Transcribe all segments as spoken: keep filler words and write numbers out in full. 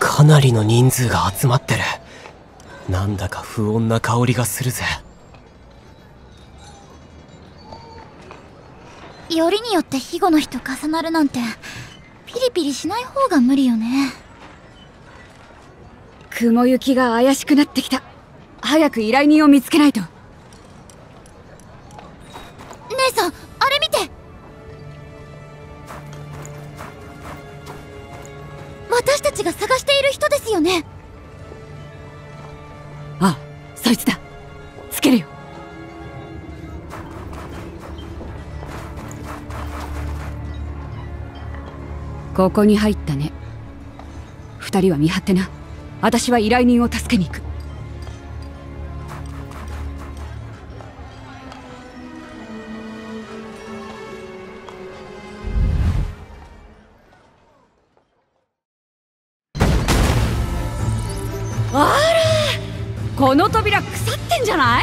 かなりの人数が集まってる。なんだか不穏な香りがするぜ。 よりによって庇護の日と重なるなんてピリピリしない方が無理よね。 雲行きが怪しくなってきた。早く依頼人を見つけないと。 姉さん、あれ見て。私たちが探している人ですよね。 ああ、そいつだ。つけるよ。ここに入ったね。二人は見張ってな。私は依頼人を助けに行く。あら、この扉腐ってんじゃない？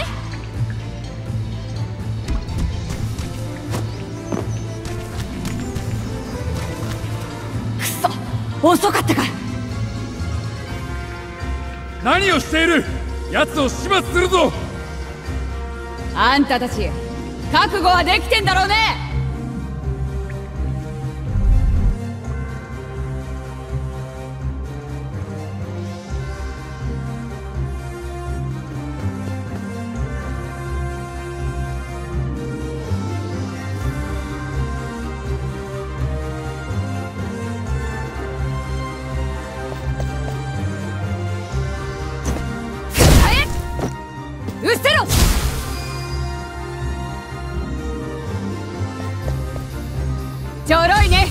くそ、遅かったか。 何をしている？奴を始末するぞ。 あんたたち覚悟はできてんだろうね。うっせろ！ちょろいね。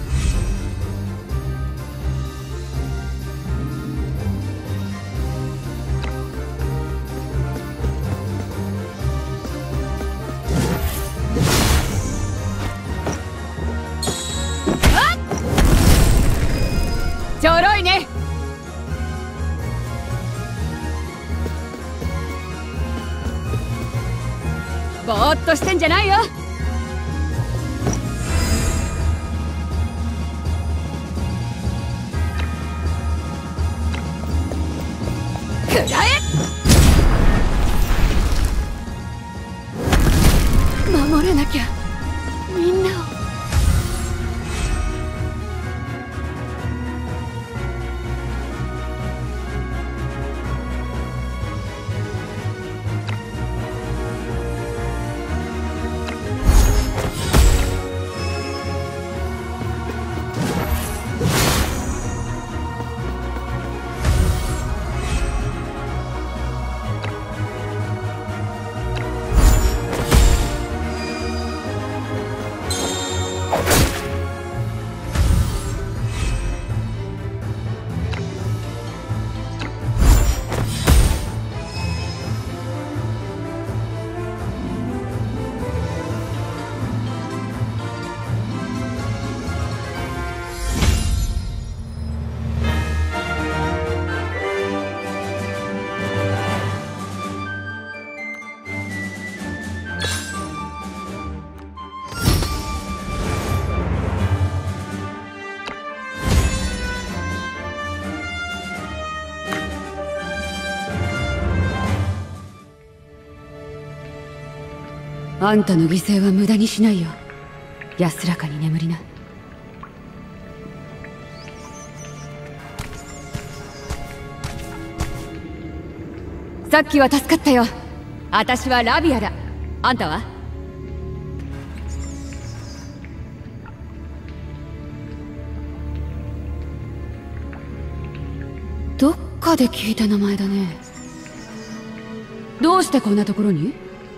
あっ！ちょろいね。ぼーっとしてんじゃないよ。くらえ！守らなきゃ、みんなを。あんたの犠牲は無駄にしないよ。安らかに眠りな。さっきは助かったよ。私はラビアだ。あんたは？どっかで聞いた名前だね。どうしてこんなところに？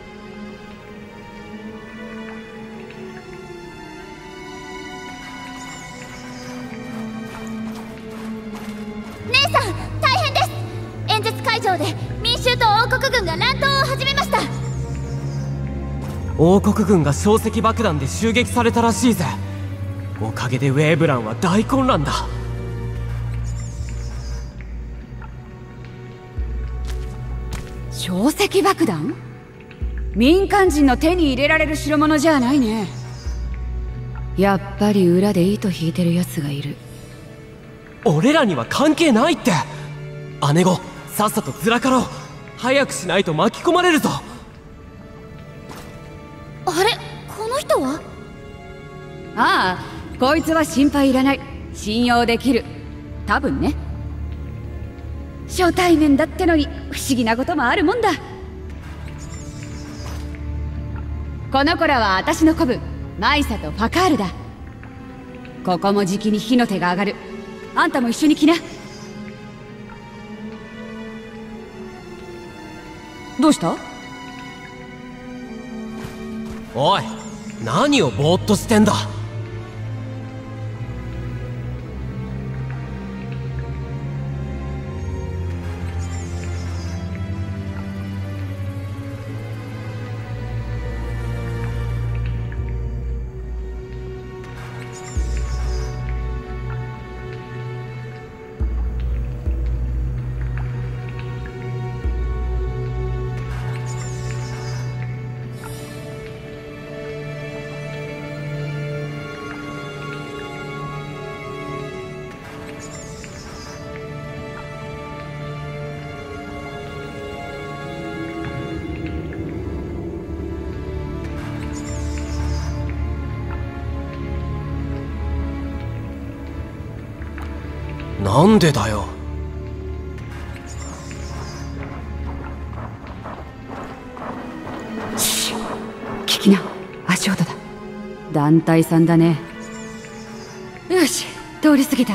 姉さん、大変です。演説会場で民衆と王国軍が乱闘を始めました。 王国軍が小石爆弾で襲撃されたらしいぜ。おかげでウェーブランは大混乱だ。 小石爆弾？民間人の手に入れられる代物じゃないね。やっぱり裏で糸引いてるやつがいる。 俺らには関係ないって。姉子、さっさとずらかろう。早くしないと巻き込まれるぞ。 あれ、この人は？ ああ、こいつは心配いらない。信用できる。多分ね。初対面だってのに不思議なこともあるもんだ。この子らは私の子分、マイサとファカールだ。ここもじきに火の手が上がる。あんたも一緒に来な。どうした？ おい、何をぼーっとしてんだ。なんでだよ。 シュッ、聞きな。足音だ。団体さんだね。よし、通り過ぎた。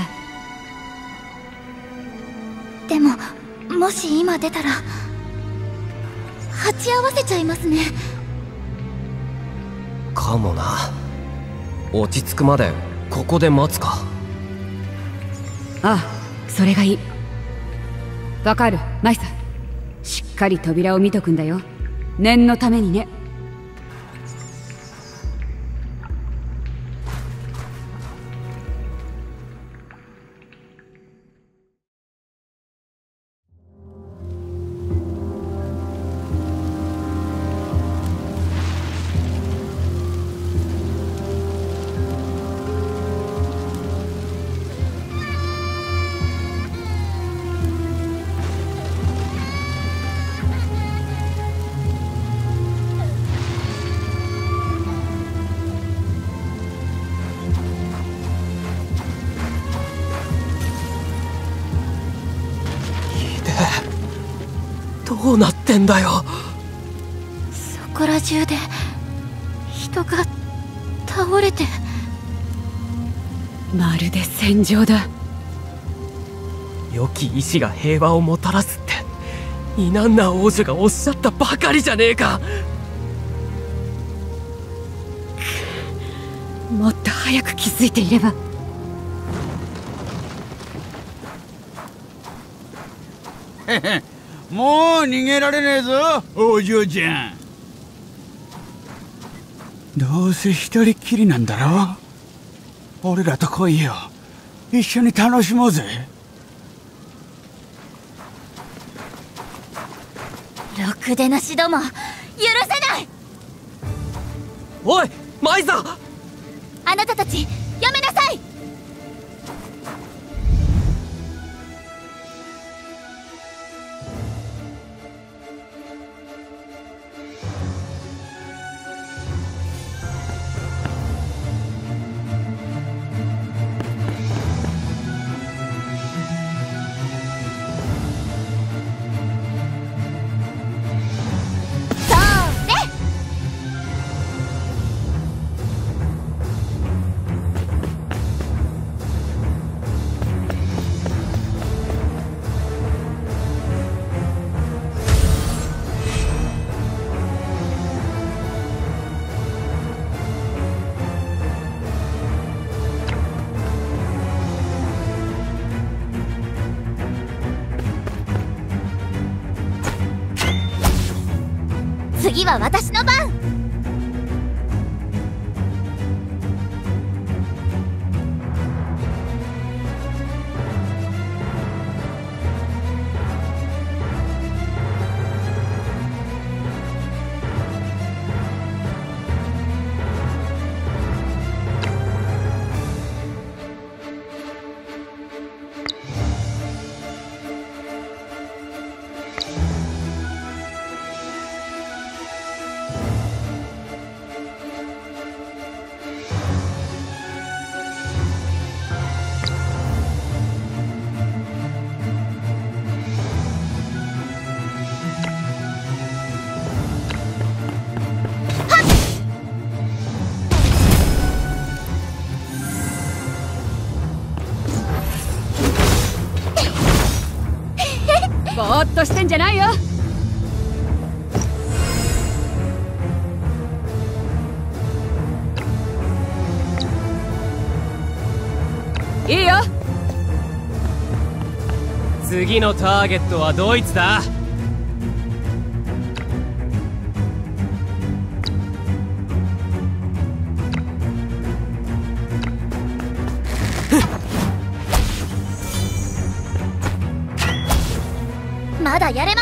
でももし今出たら鉢合わせちゃいますね。 かもな。落ち着くまでここで待つか。 ああ、それがいい。わかる、マイサ。しっかり扉を見とくんだよ。念のためにね。 どうなってんだよ。 そこら中で人が倒れて。 まるで戦場だ。 良き意志が平和をもたらすってイナンナ王女がおっしゃったばかりじゃねえか。 もっと早く気づいていれば。 へへ、もう逃げられねえぞ、お嬢ちゃん。どうせ一人っきりなんだろ。俺らと来いよ。一緒に楽しもうぜ。 ろくでなしども許せない。 おい、マイザ！ あなたたちやめなさい。次は私の番。 ーっとしてんじゃないよ。いいよ。 次のターゲットはドイツだ。 まだやれます。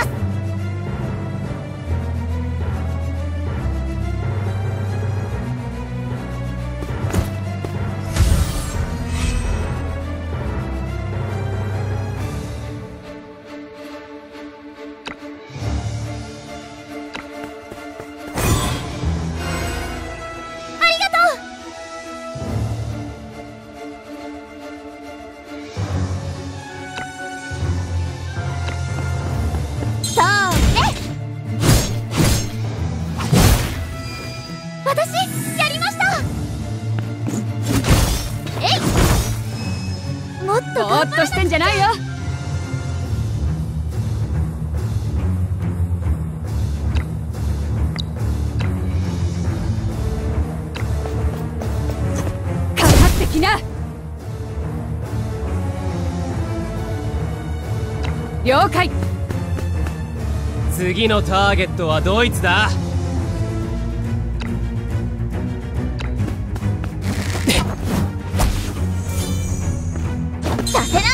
ぼーっとしてんじゃないよ。かかってきな。了解。 次のターゲットはドイツだ。 させない。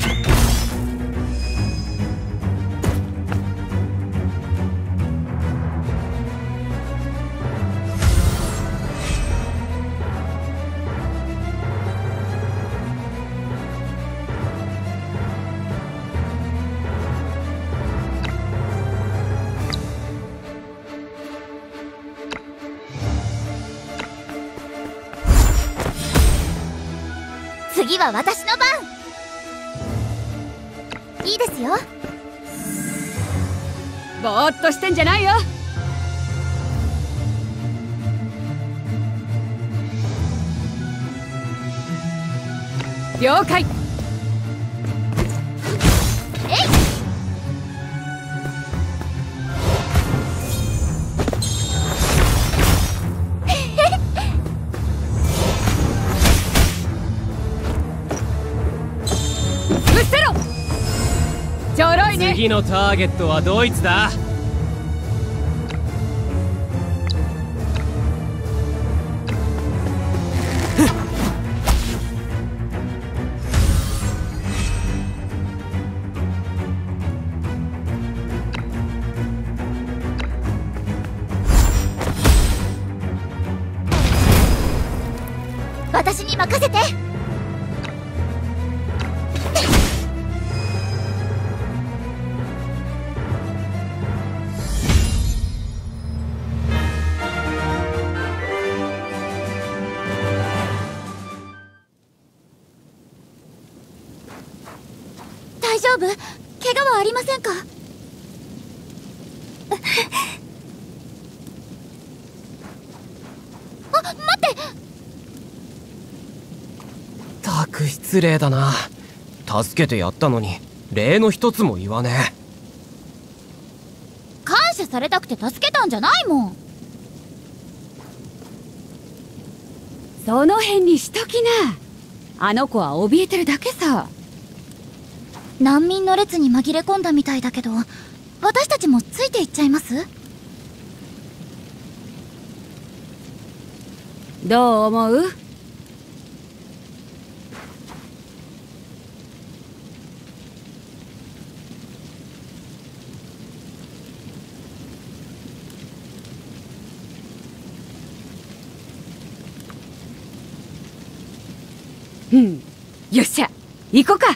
次は私の番。いいですよ。 ぼーっとしてんじゃないよ。了解。 えい。 うっせろ。ちょろいね。 次のターゲットはドイツだ。 私に任せて。大丈夫？怪我はありませんか？あ、待って！ たく失礼だな。助けてやったのに礼の一つも言わねえ。 感謝されたくて助けたんじゃないもん。 その辺にしときな。あの子は怯えてるだけさ。 難民の列に紛れ込んだみたいだけど、私たちもついていっちゃいます？ どう思う？うん、よっしゃ、行こうか。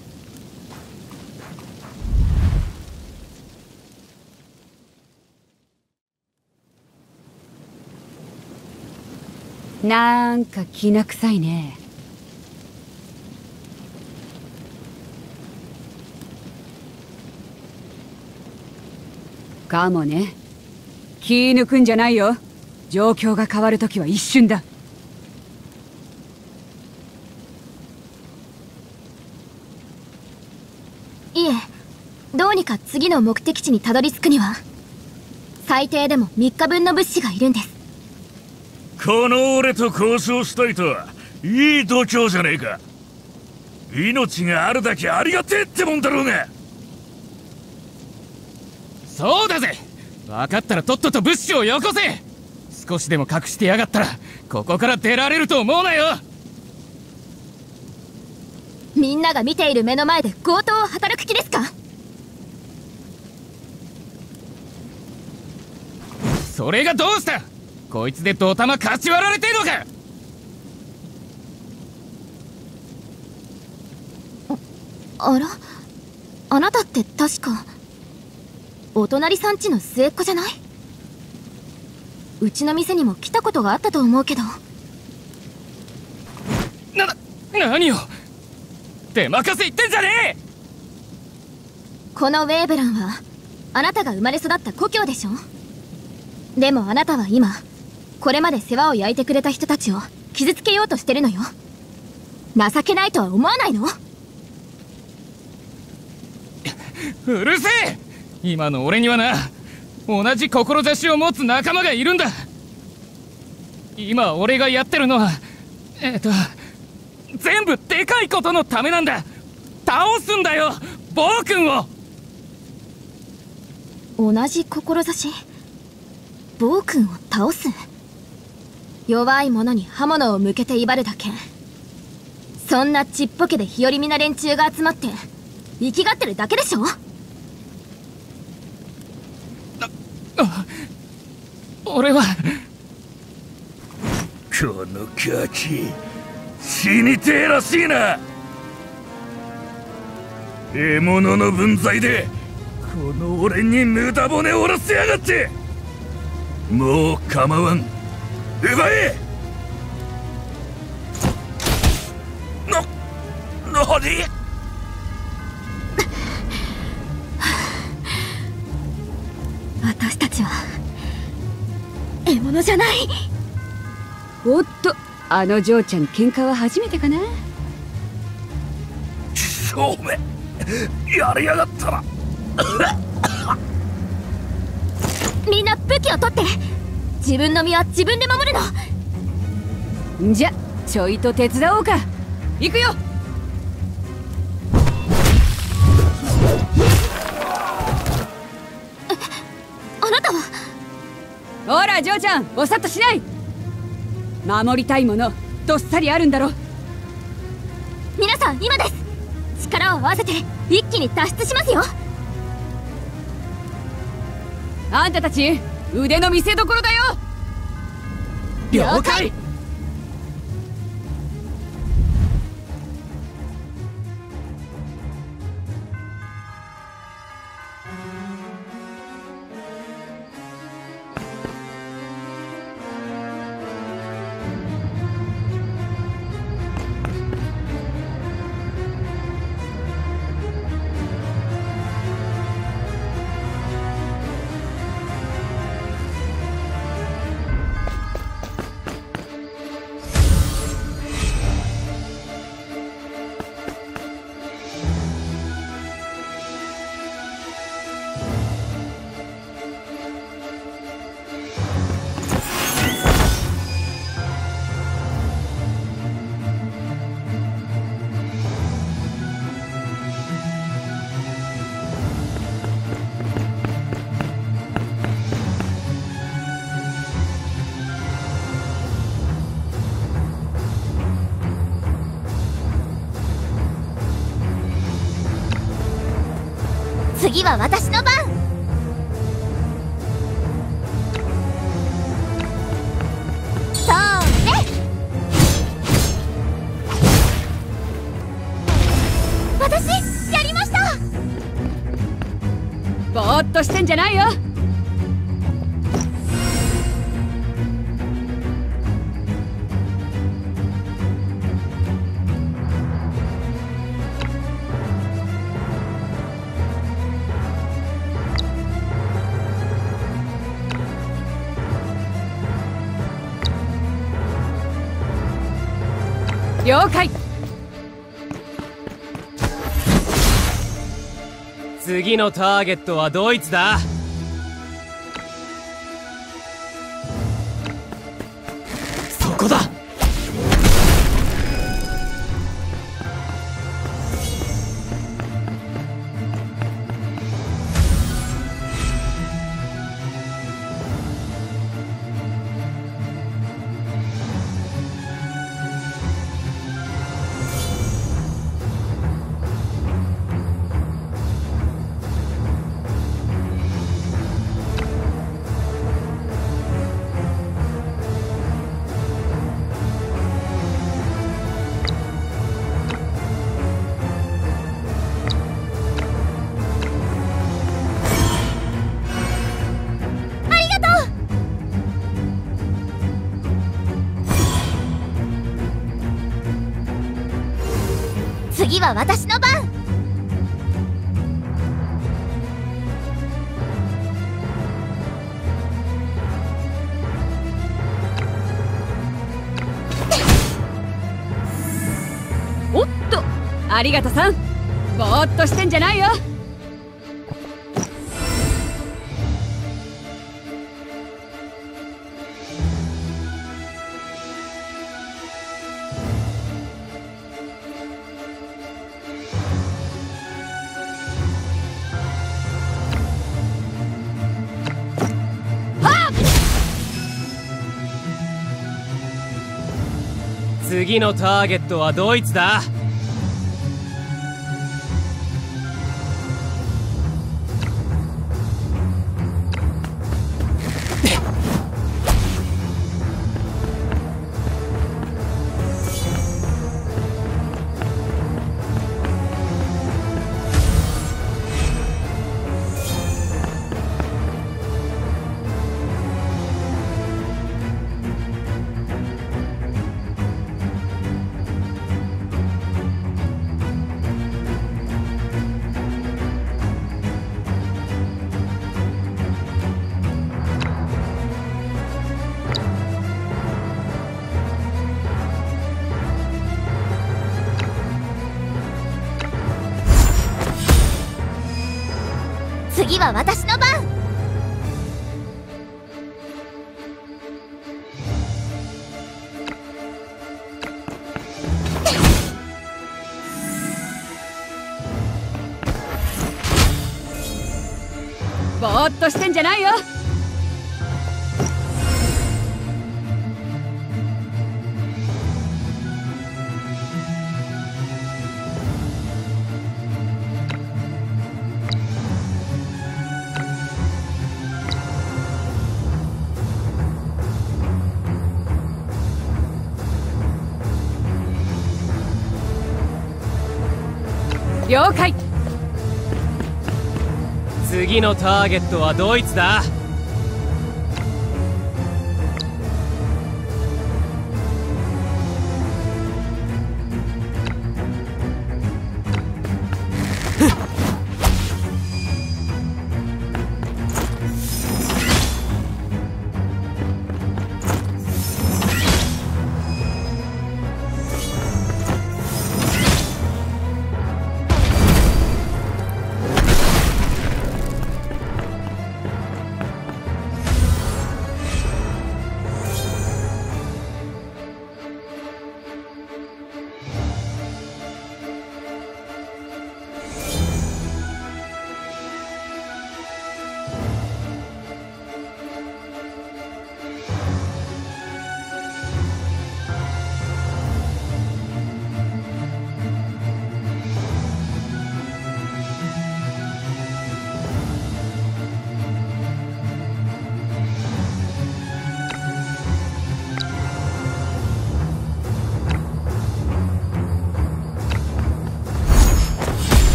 なんかきな臭いね。かもね。気抜くんじゃないよ。状況が変わるときは一瞬だ。 いえ、 どうにか次の目的地にたどり着くには最低でもみっかぶんの物資がいるんです。 この俺と交渉したいとはいい度胸じゃねえか。命があるだけありがてえってもんだろうが。 そうだぜ。分かったらとっとと物資をよこせ。少しでも隠してやがったらここから出られると思うなよ。 みんなが見ている目の前で強盗を働く気ですか？ それがどうした。こいつでドタマかち割られてんのか。 あら、あなたって確かお隣さんちの末っ子じゃない？うちの店にも来たことがあったと思うけど。 な、何を出任せ言ってんじゃねえ。 このウェーブランはあなたが生まれ育った故郷でしょ。でもあなたは今これまで世話を焼いてくれた人たちを傷つけようとしてるのよ。情けないとは思わないの？ うるせえ。今の俺にはな、同じ志を持つ仲間がいるんだ。今俺がやってるのはえっと全部でかいことのためなんだ。倒すんだよ、暴君を。 同じ志？暴君を倒す？弱い者に刃物を向けて威張るだけ。そんなちっぽけで日和見な連中が集まって生きがってるだけでしょ。 あ、俺はこのガキ死にてえらしいな。獲物の分際でこの俺に無駄骨を折らせやがって。もう構わん、奪え。な、なに。 私たちは獲物じゃない。 おっと、あの嬢ちゃん喧嘩は初めてかな。 勝負やりやがったな。 みんな武器を取って。自分の身は自分で守るの。 んじゃちょいと手伝おうか。行くよ。 あなたは。 ほら嬢ちゃん、ぼさっとしない。守りたいものどっさりあるんだろ。 皆さん今です。力を合わせて一気に脱出しますよ。 あんたたち腕の見せ所だよ。 了解。 次は私の番。そうね。私やりました。 ぼーっとしてんじゃないよ。了解。 次のターゲットはドイツだ。そこだ。 次は私の番。 おっと、ありがとさん。ぼーっとしてんじゃないよ。 次のターゲットはドイツだ。 次は私の番。 ぼーっとしてんじゃないよ。了解。 次のターゲットはドイツだ。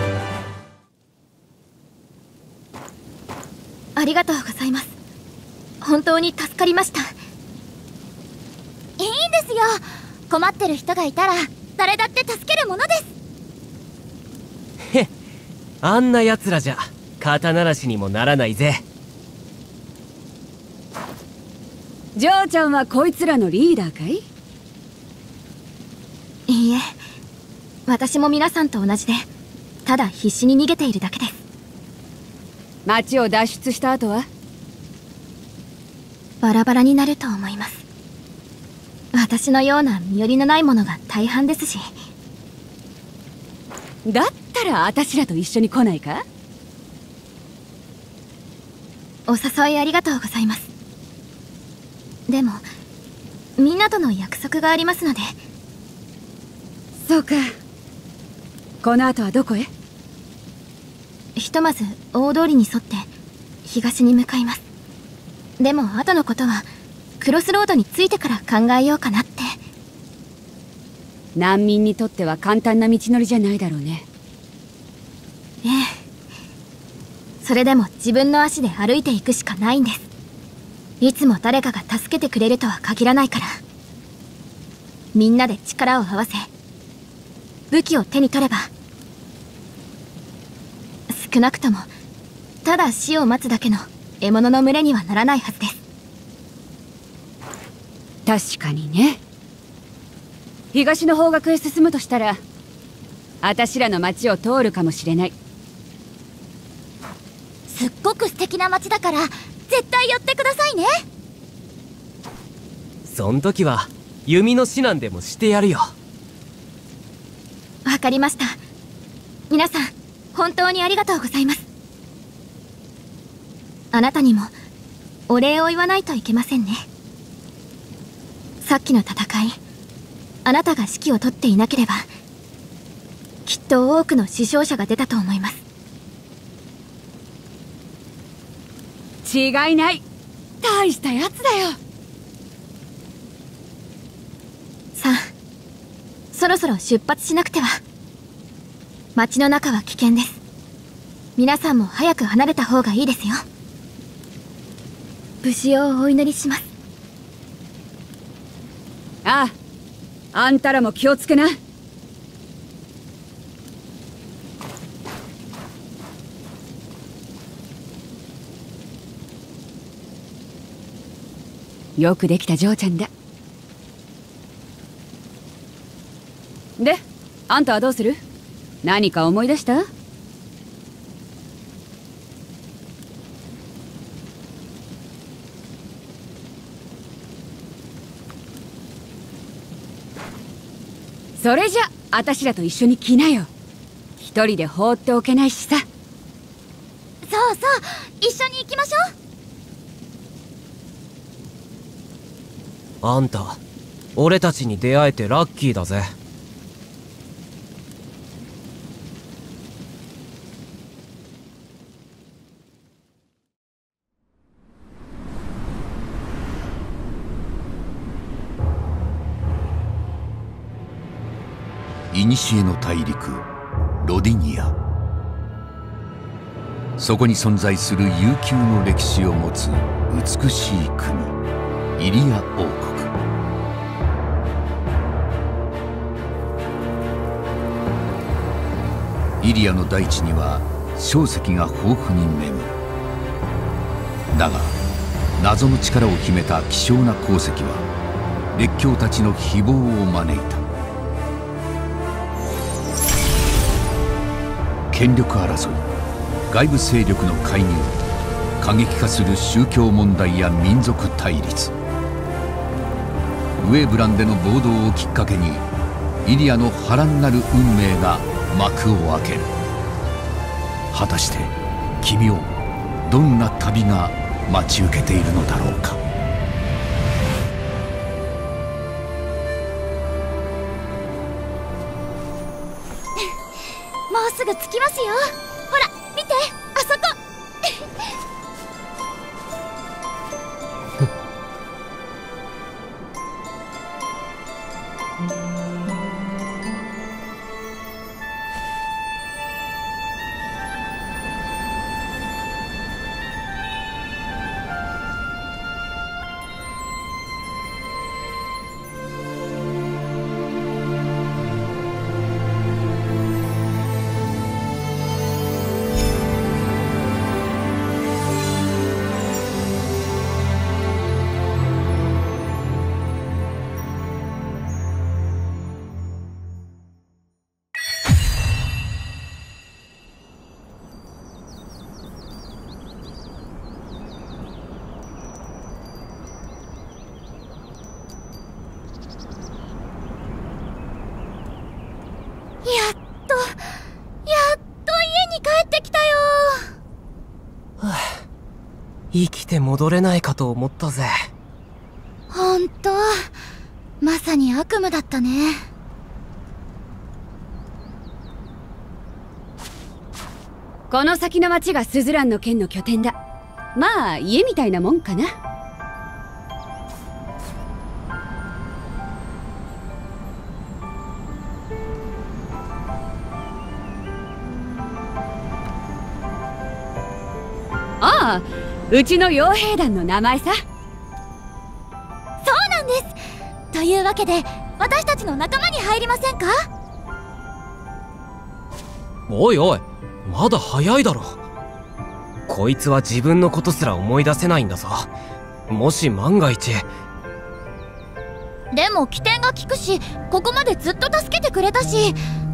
ありがとうございます。 本当に助かりました。いいんですよ。困ってる人がいたら誰だって助けるものです。 へっ、あんな奴らじゃ肩慣らしにもならないぜ。 ジョーちゃんはこいつらのリーダーかい？ いいえ、私も皆さんと同じで、ただ必死に逃げているだけです。 町を脱出した後はバラバラになると思います。私のような身寄りのないものが大半ですし。 だったらあたしらと一緒に来ないか？ お誘いありがとうございます。でもみんなとの約束がありますので。 そうか。この後はどこへ？ ひとまず大通りに沿って東に向かいます。でも後のことはクロスロードに着いてから考えようかなって。 難民にとっては簡単な道のりじゃないだろうね。 ええ。それでも自分の足で歩いていくしかないんです。いつも誰かが助けてくれるとは限らないから。みんなで力を合わせ武器を手に取れば、少なくともただ死を待つだけの獲物の群れにはならないはずです。 確かにね。東の方角へ進むとしたらあたしらの町を通るかもしれない。 すっごく素敵な町だから絶対寄ってくださいね。 そん時は弓の指南でもしてやるよ。 わかりました。皆さん本当にありがとうございます。あなたにもお礼を言わないといけませんね。さっきの戦い、あなたが指揮を執っていなければきっと多くの死傷者が出たと思います。 違いない。大したやつだよ。 さあ、そろそろ出発しなくては。街の中は危険です。皆さんも早く離れた方がいいですよ。無事をお祈りします。 ああ、あんたらも気をつけな。よくできた嬢ちゃんだ。で、あんたはどうする？何か思い出した？それじゃあたしらと一緒に来なよ。一人で放っておけないしさ。 そうそう、一緒に行きましょう。 あんた、俺たちに出会えてラッキーだぜ。 古の大陸ロディニア。そこに存在する悠久の歴史を持つ美しい国イリア王国。イリアの大地には硝石が豊富に眠る。だが謎の力を秘めた希少な鉱石は列強たちの誹謗を招いた。権力争い、外部勢力の介入、過激化する宗教問題や民族対立。ウェーブランでの暴動をきっかけにイリアの波乱なる運命が幕を開ける。果たして君をどんな旅が待ち受けているのだろうか。 もうすぐ着きますよ。ほら見て、あそこ。 生きて戻れないかと思ったぜ。 ほんと、まさに悪夢だったね。 この先の町がスズランの剣の拠点だ。まあ家みたいなもんかな。ああ、うちの傭兵団の名前さ。 そうなんです。というわけで私たちの仲間に入りませんか？ おいおい、まだ早いだろ。こいつは自分のことすら思い出せないんだぞ。もし万が一。 でも起点が効くし、ここまでずっと助けてくれたし。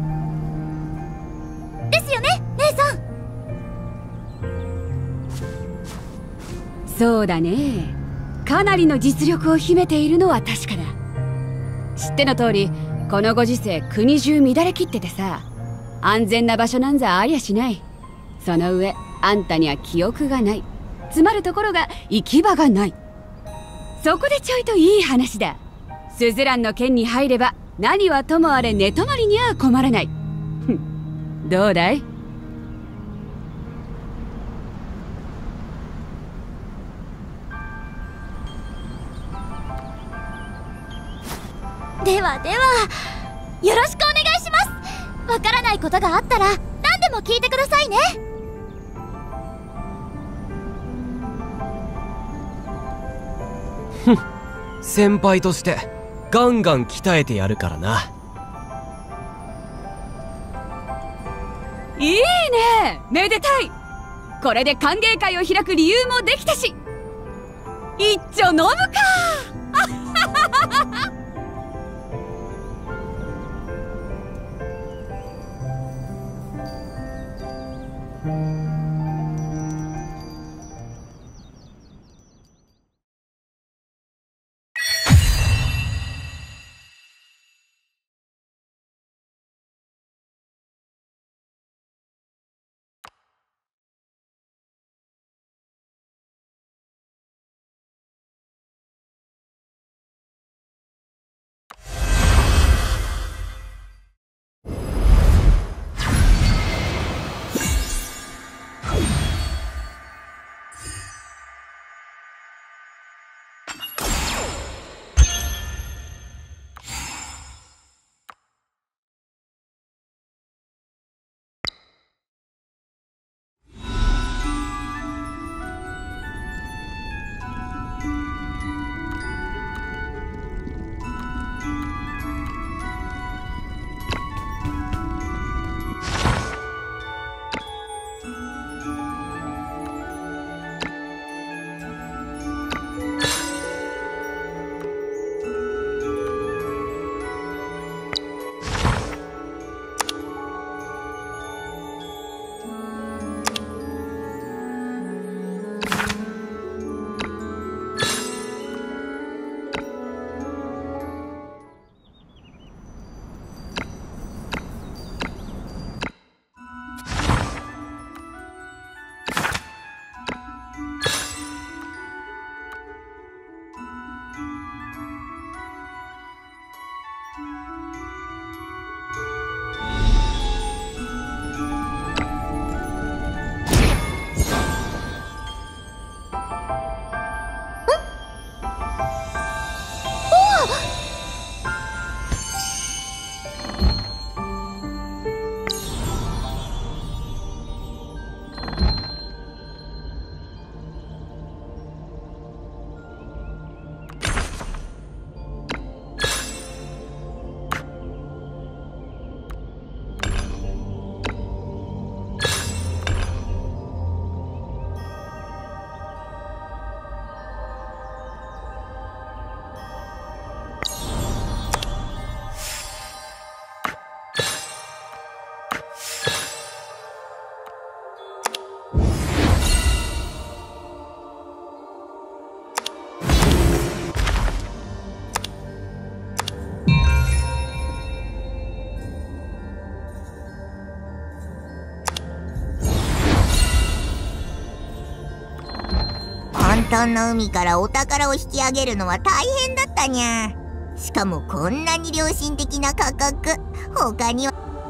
ですよね、姉さん。 そうだね。かなりの実力を秘めているのは確かだ。知っての通り、このご時世国中乱れきっててさ、安全な場所なんざありゃしない。その上あんたには記憶がない。つまるところが行き場がない。そこでちょいといい話だ。スズランの剣に入れば何はともあれ寝泊まりには困らない。ふん、どうだい？ ではでは、よろしくお願いします。わからないことがあったら何でも聞いてくださいね。 ふん、先輩としてガンガン鍛えてやるからな。 いいね、めでたい。これで歓迎会を開く理由もできたし、一丁飲むか。 沌の海からお宝を引き上げるのは大変だったにゃ。しかもこんなに良心的な価格、他には。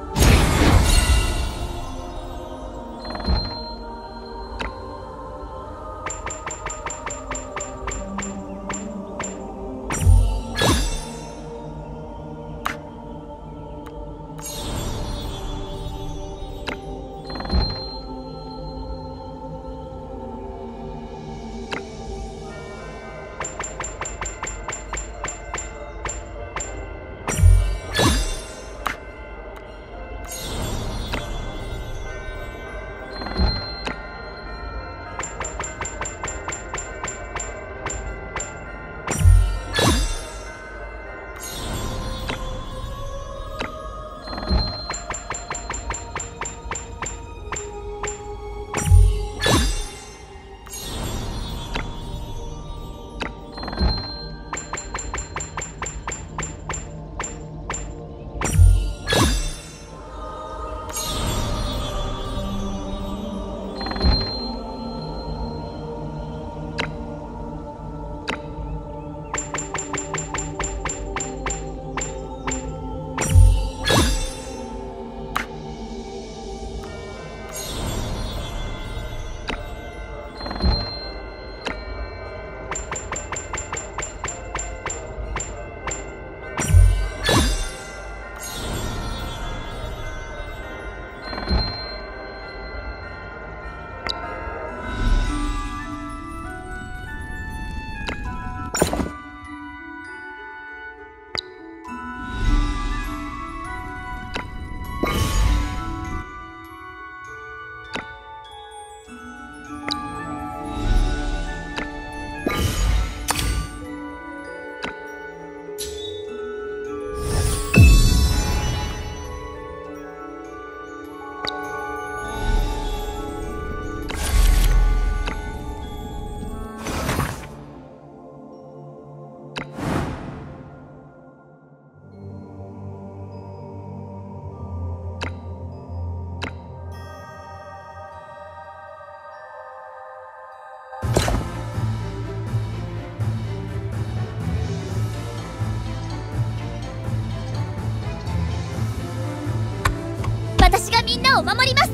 私がみんなを守ります。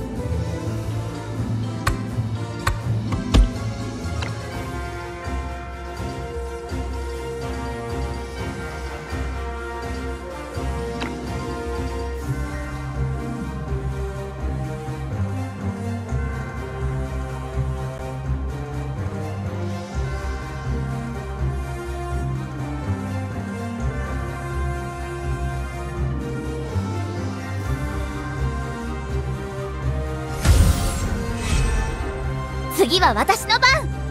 次は私の番。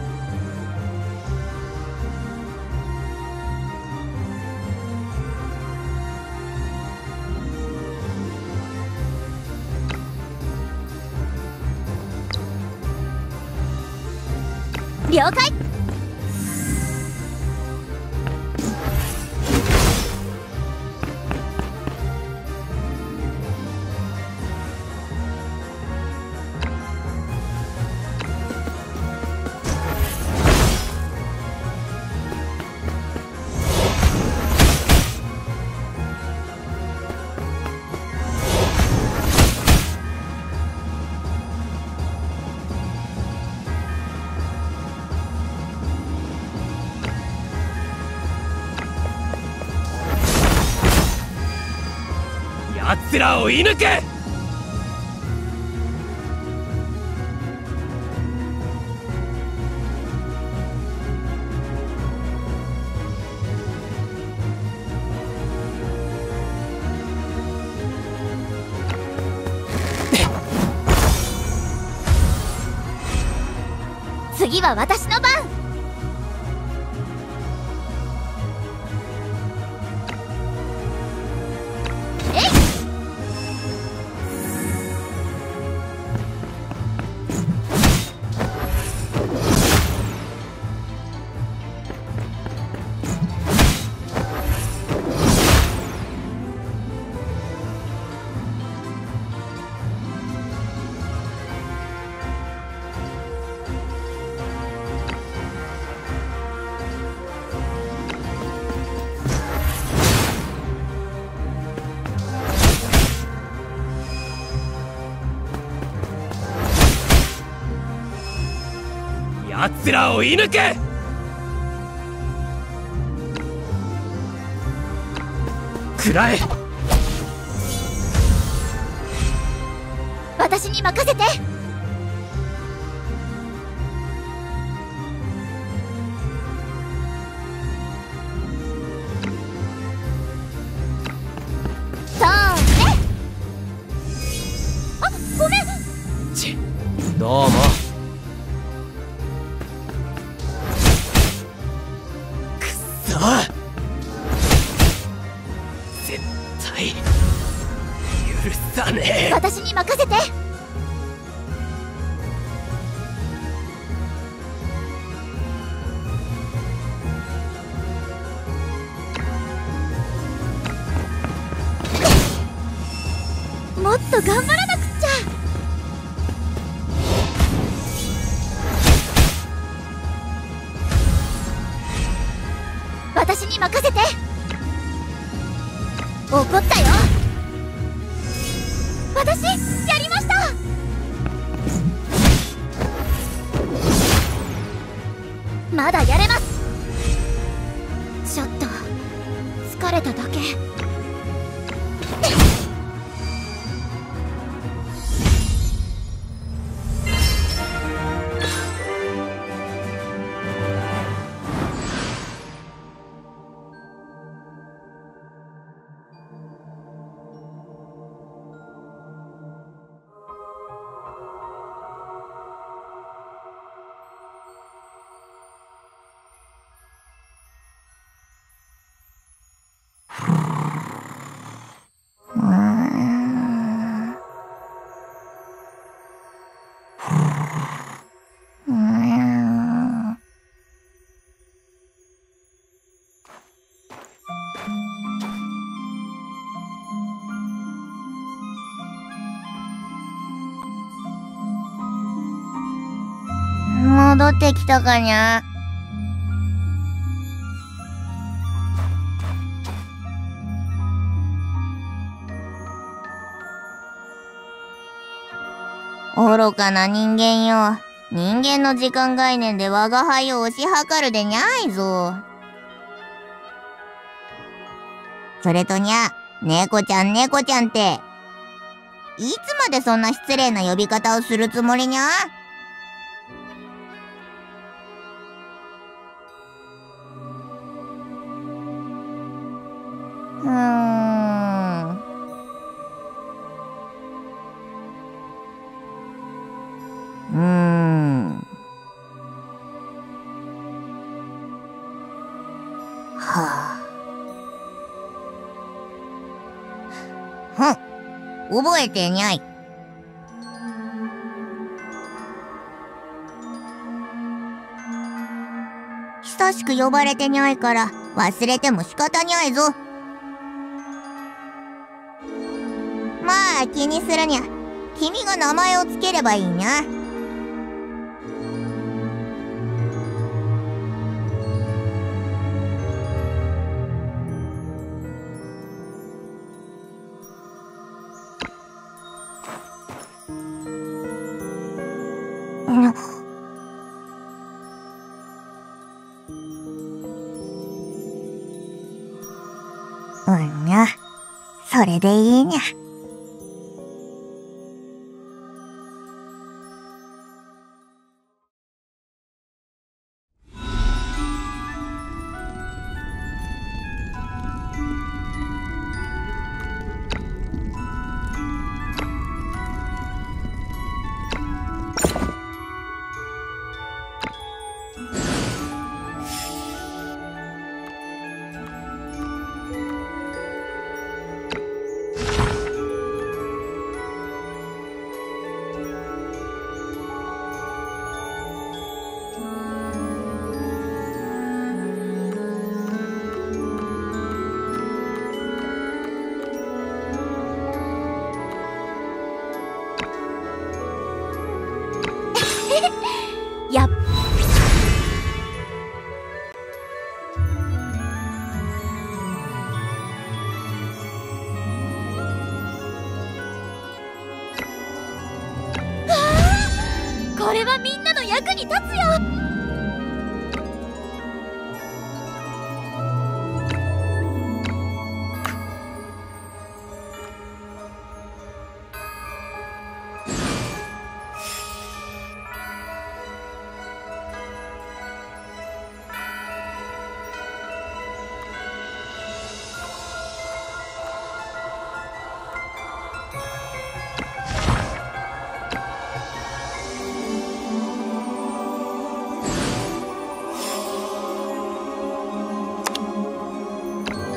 了解。 奴らを射抜け。 次は私の番。 奴らを射抜け。食らえ。 私に任せて。そうね。あ、ごめん。 ちどうも。くそ、絶対許さねえ。 私に任せて。もっと頑張らなくっちゃ。私に任せて。怒ったよ。私やりました。まだやれます。ちょっと疲れただけ。 戻ってきたかにゃ。愚かな人間よ。人間の時間概念で我が輩を推し量るでにゃいぞ。それとにゃ、猫ちゃん猫ちゃんって、いつまでそんな失礼な呼び方をするつもりにゃ？うーん。うーん。はあ。ふん。覚えてにゃい。久しく呼ばれてにゃいから忘れても仕方にゃいぞ。まあ気にするにゃ。君が名前をつければいいにゃ。うんにゃ。それでいいにゃ。やっこれはみんなの役に立つよ。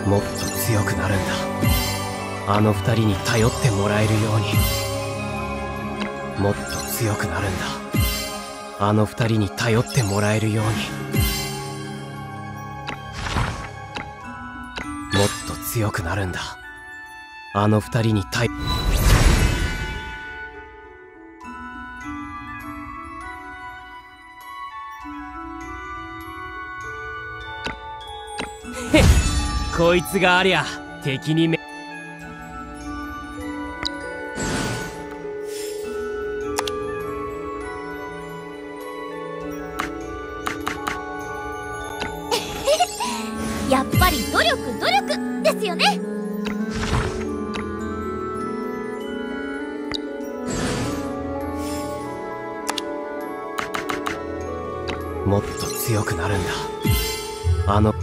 もっと強くなるんだ。あの二人に頼ってもらえるように。もっと強くなるんだ。あの二人に頼ってもらえるように。もっと強くなるんだ。あの二人に頼こいつがありゃ敵にめやっぱり努力努力ですよね。 もっと強くなるんだ。あの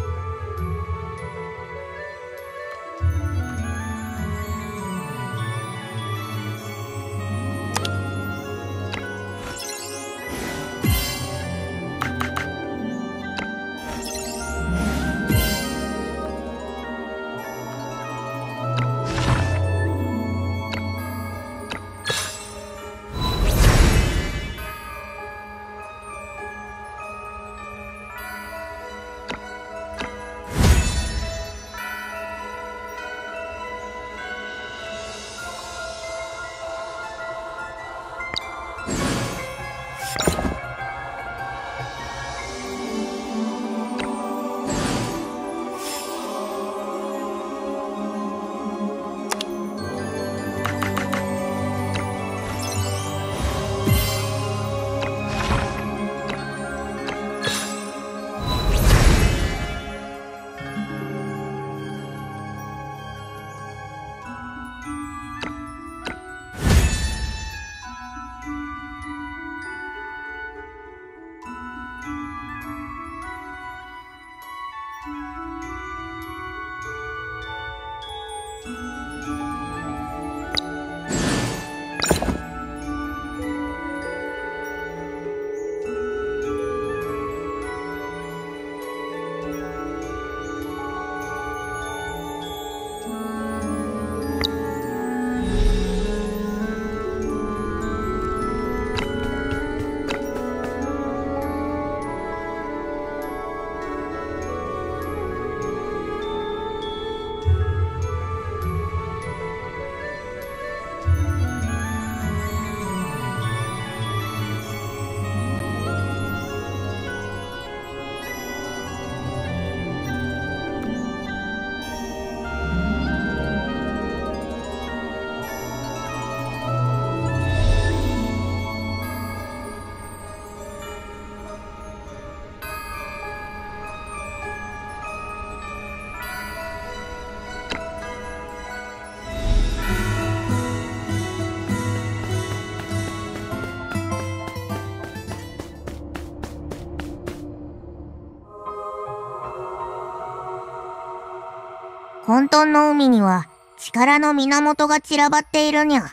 混沌の海には力の源が散らばっているにゃ。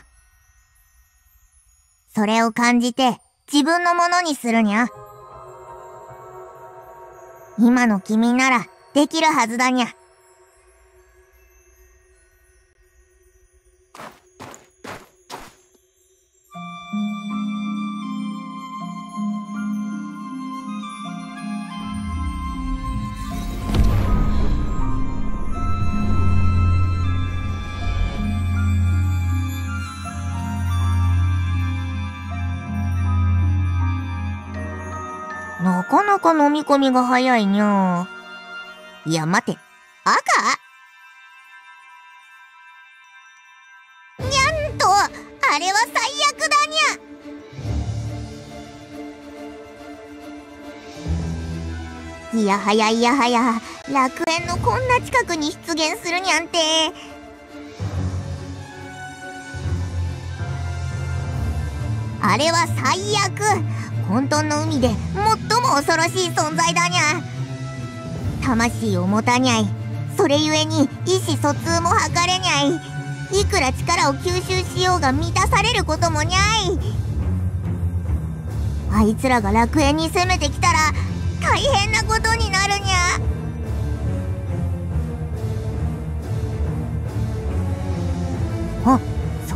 それを感じて自分のものにするにゃ。今の君ならできるはずだにゃ。なかなか飲み込みが早いにゃ。いや待て、赤？にゃんと、あれは最悪だにゃ。いやはやいやはや、楽園のこんな近くに出現するにゃんて。あれは最悪。混沌の海で最も恐ろしい存在だにゃ。魂を持たにゃい。それゆえに意思疎通も図れにゃい。いくら力を吸収しようが満たされることもにゃい。あいつらが楽園に攻めてきたら大変なことになるにゃ。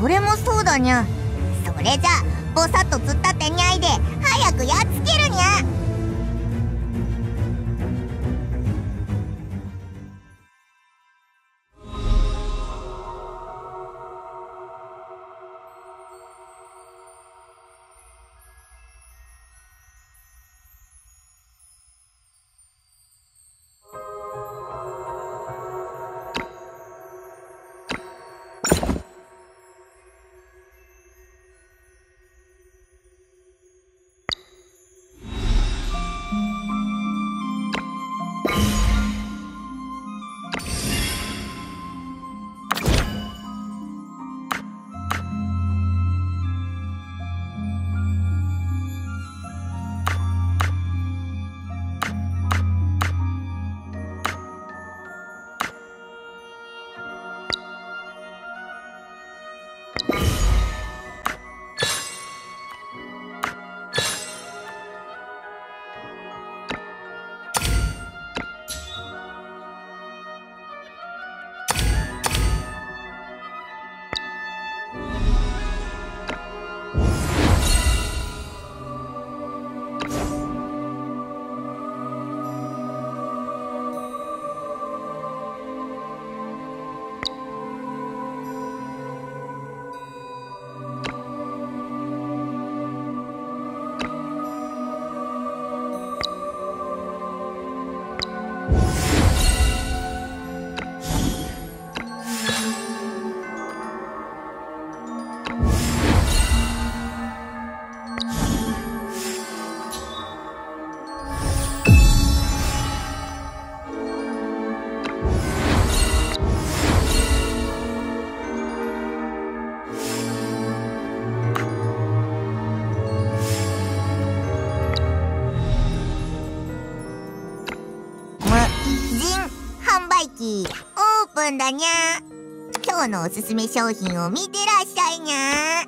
それもそうだにゃ。それじゃぼさっと突っ立ってにゃいで早くやっつけるにゃ。オープンだにゃ。今日のおすすめ商品を見てらっしゃいにゃ。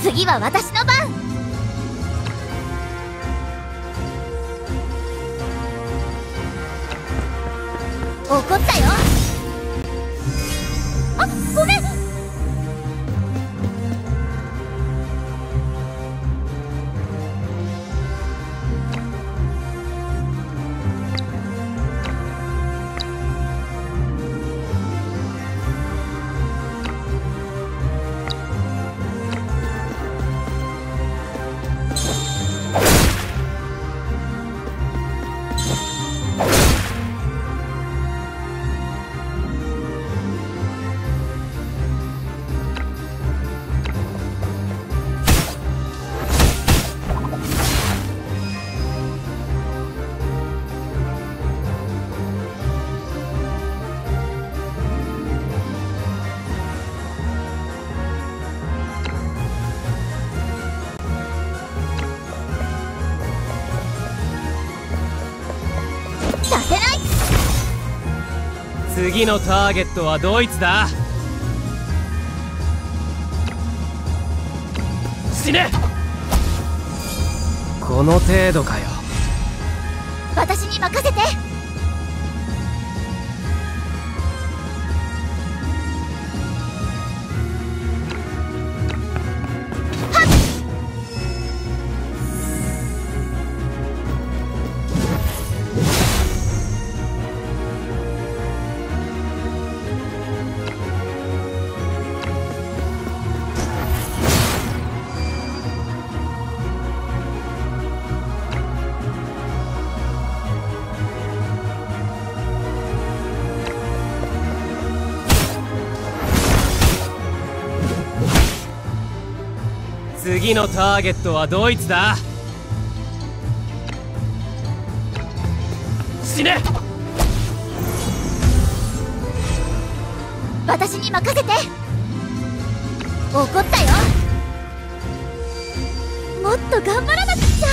次は私の番。怒ったよ。あ、ごめん。 次のターゲットはドイツだ。死ね。この程度かよ。 私に任せて。 次のターゲットはドイツだ。死ね。 私に任せて。怒ったよ。もっと頑張らなくっちゃ。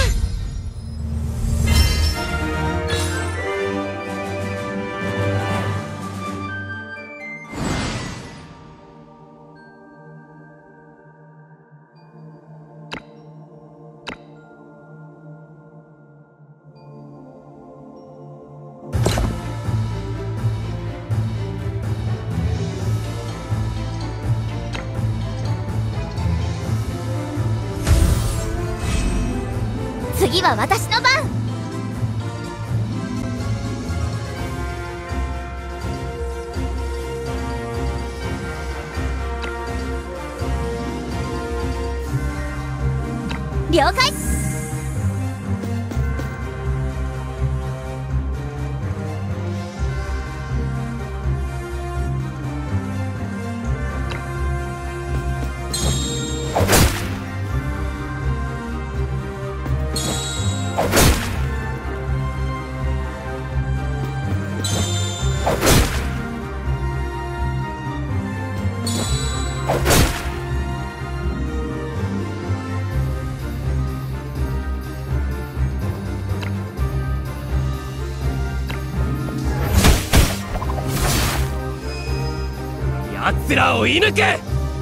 次は私の番。了解。 奴らを射抜け。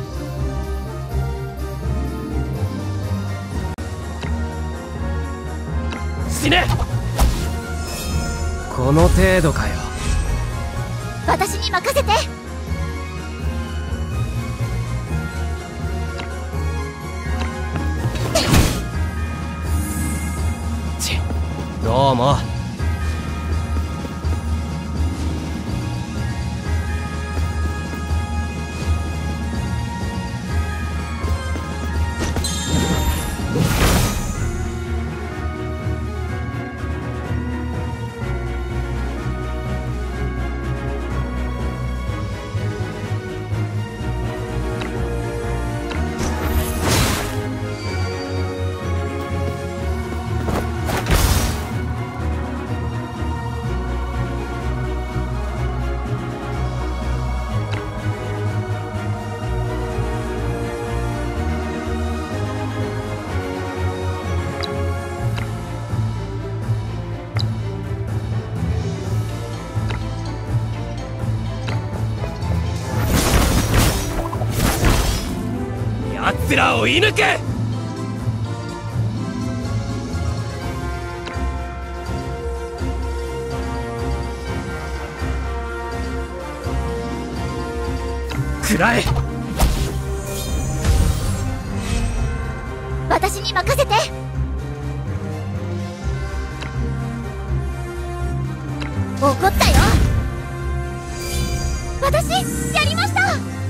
死ね。この程度かよ。 私に任せて。 ちどうも。 奴らを追い抜け。食らえ。 私に任せて。怒ったよ。私やりました。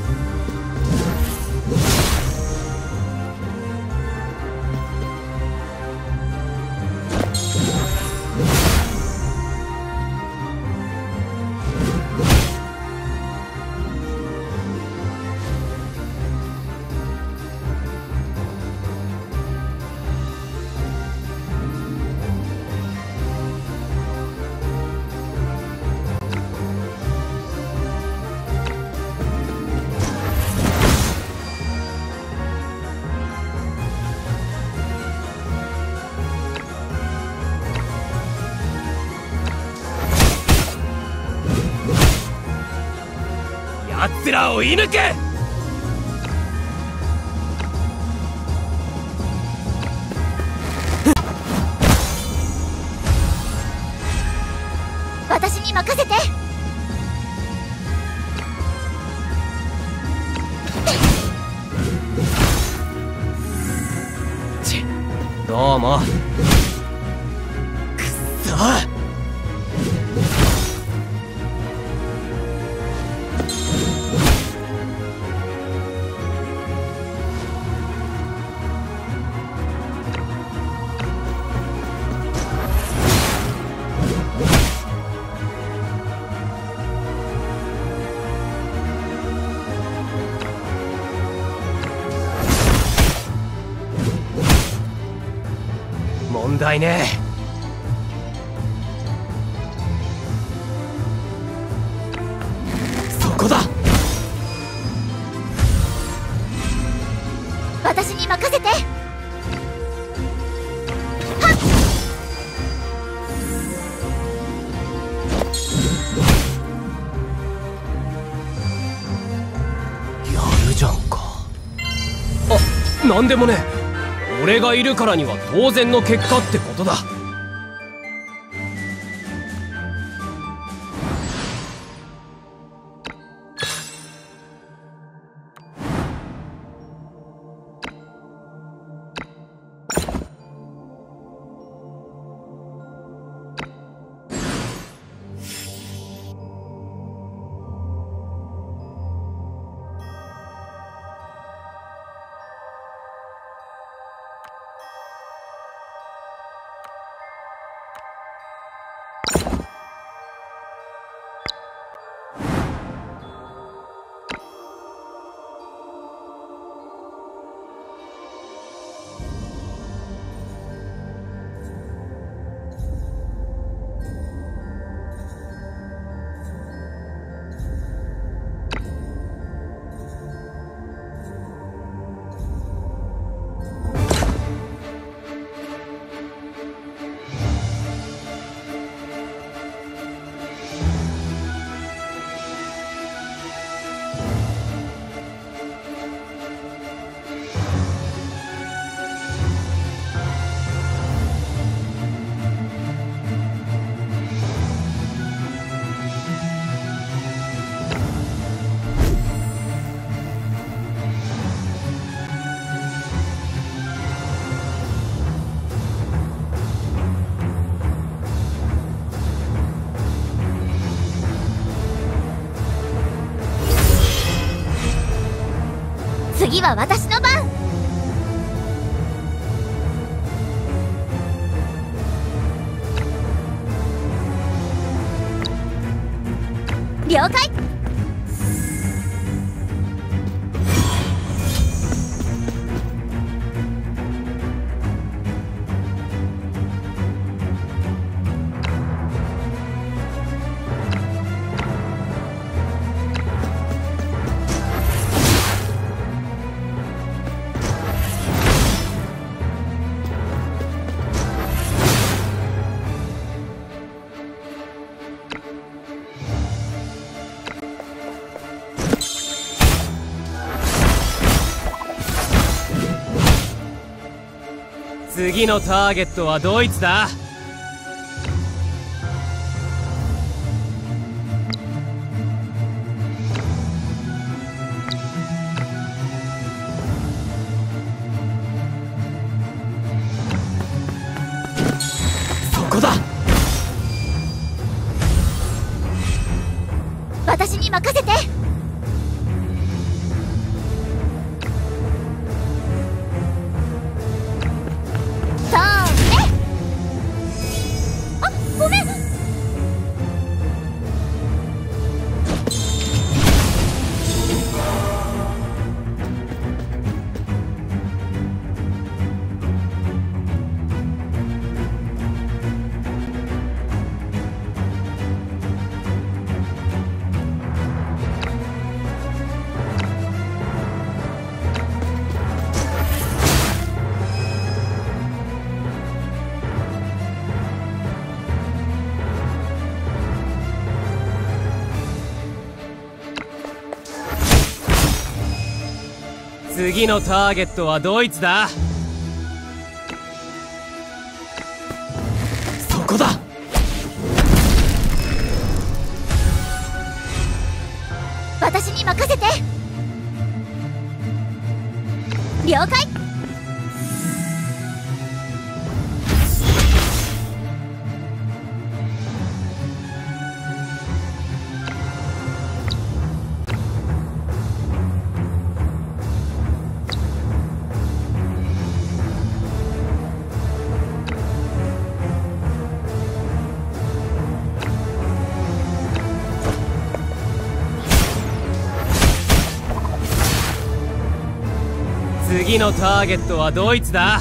奴らを追い抜け。 私に任せて。 ちどうも。くっそ。問題ねえ。そこだ。 私に任せて。 やるじゃんか。あ、なんでもねえ。俺がいるからには当然の結果ってことだ。 次は私の番。了解。 次のターゲットはドイツだ。そこだ。 私に任せて。さあね。あ、ごめん。 次のターゲットはドイツだ。そこだ。 私に任せて。了解。 次のターゲットはドイツだ。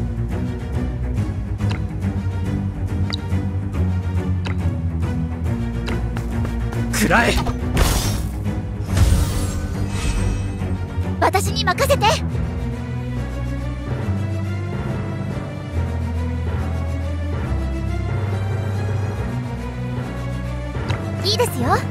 食らえ。 私に任せて。いいですよ。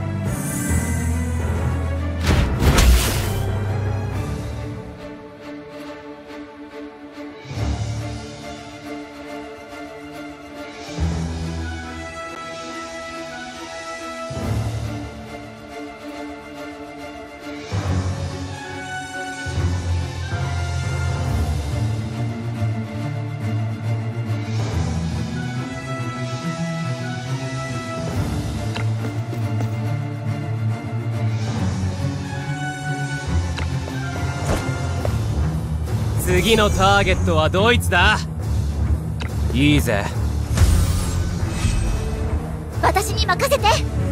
次のターゲットはドイツだ。いいぜ。 私に任せて。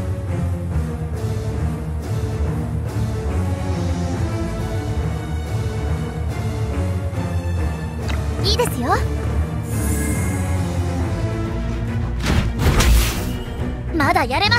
いいですよ。まだやれます。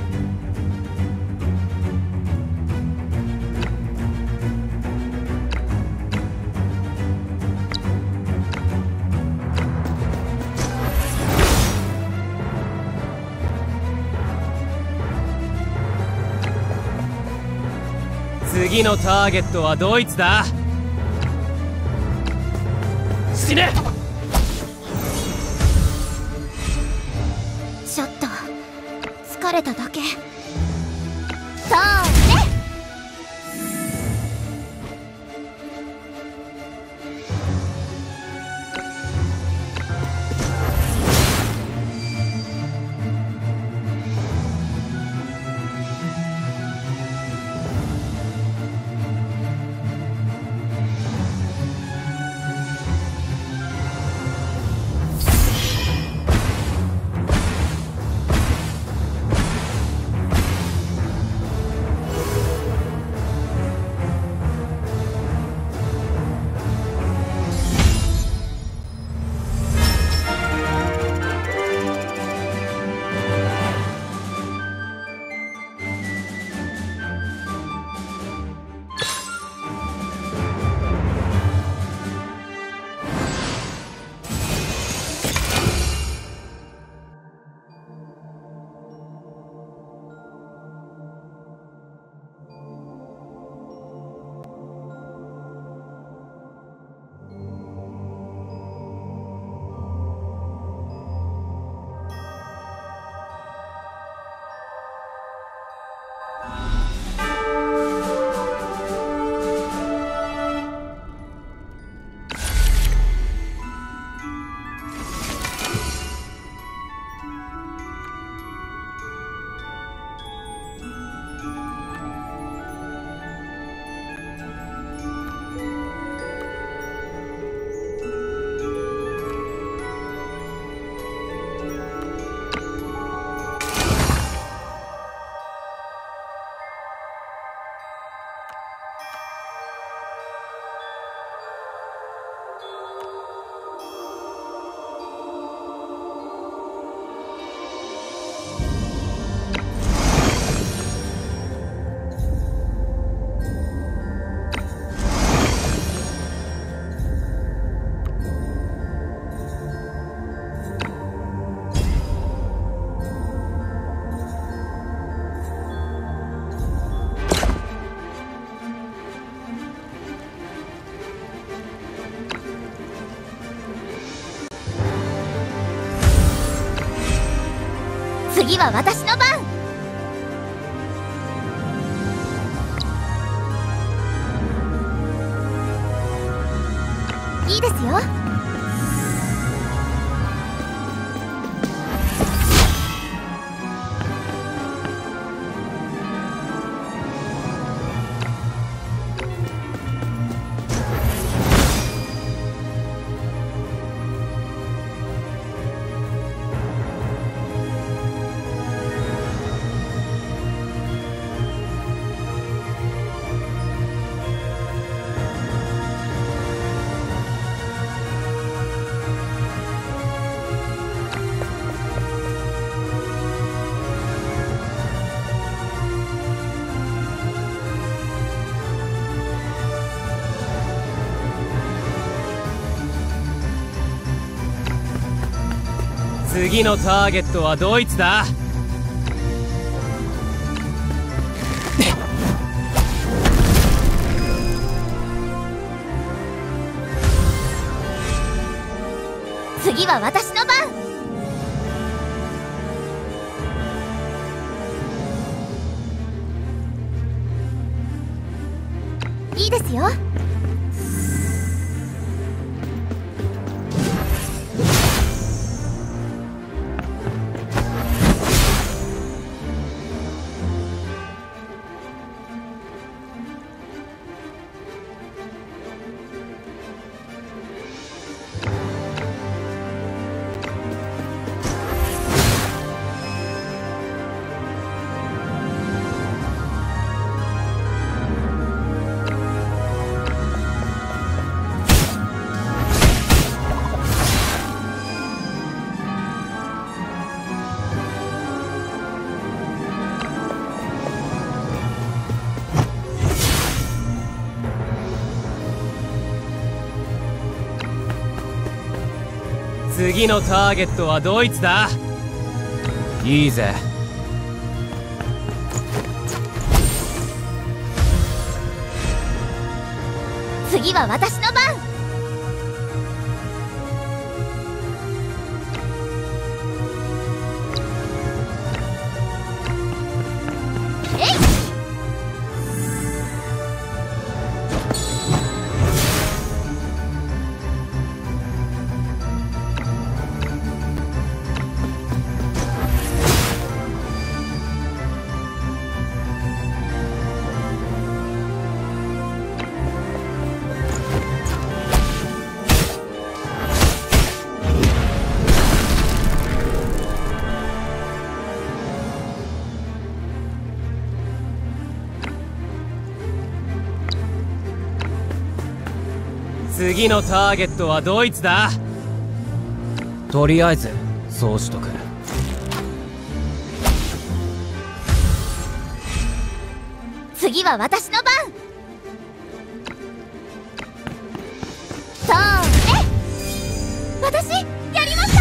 次のターゲットはドイツだ。死ね。 ちょっと疲れただけ。さあね。 次は私の番。いいですよ。 次のターゲットはドイツだ。 次は私の番。いいですよ。 次のターゲットはドイツだ。いいぜ。 次は私の番。 次のターゲットはドイツだ。とりあえずそうしとく。 次は私の番。そうね、私やりました。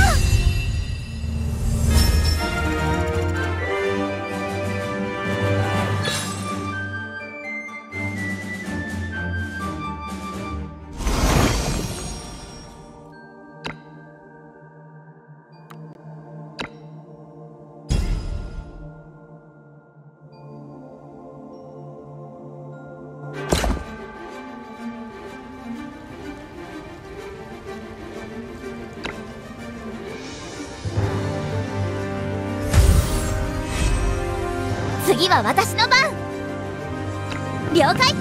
次は私の番。了解。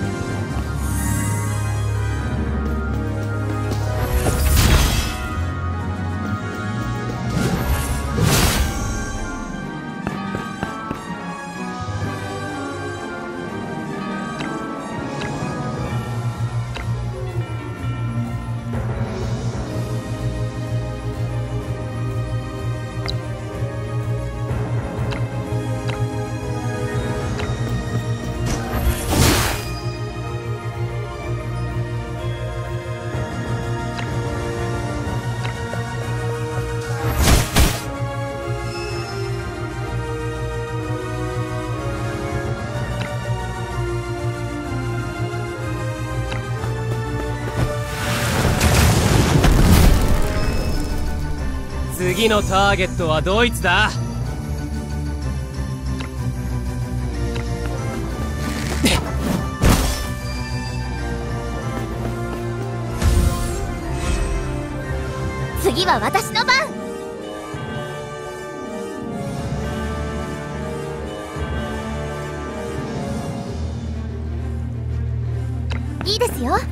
次のターゲットはドイツだ。 次は私の番。いいですよ。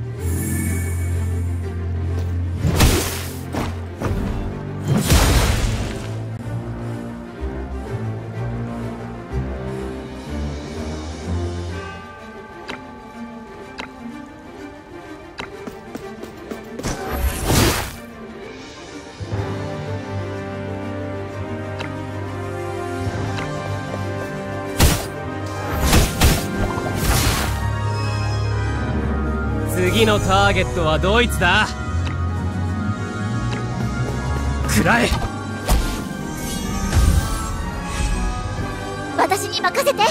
次のターゲットはドイツだ。食らえ。 私に任せて。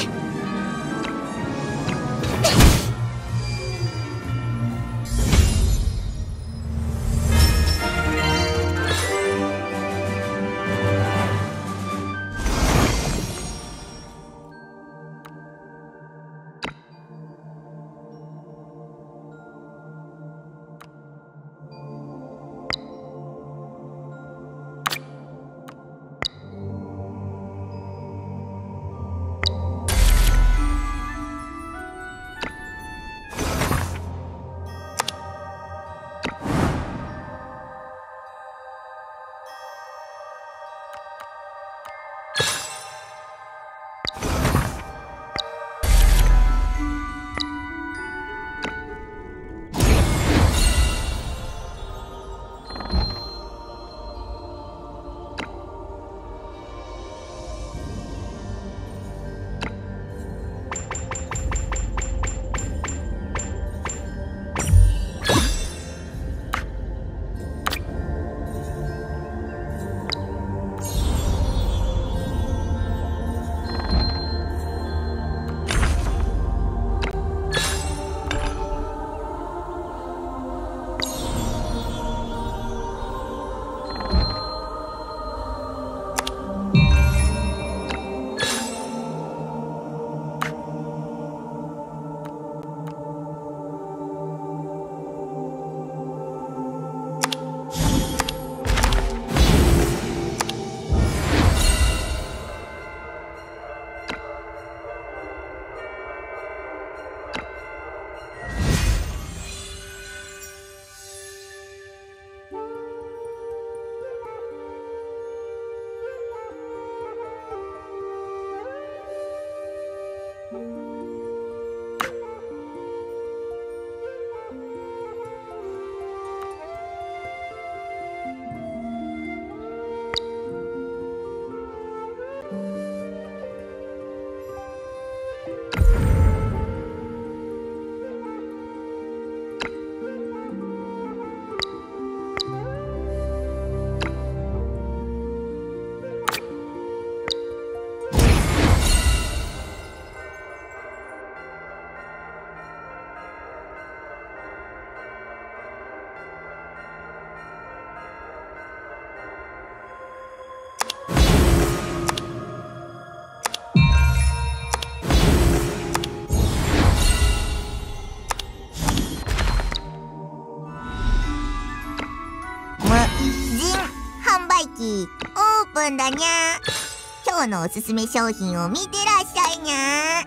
オープンだにゃ。今日のおすすめ商品を見てらっしゃいにゃ。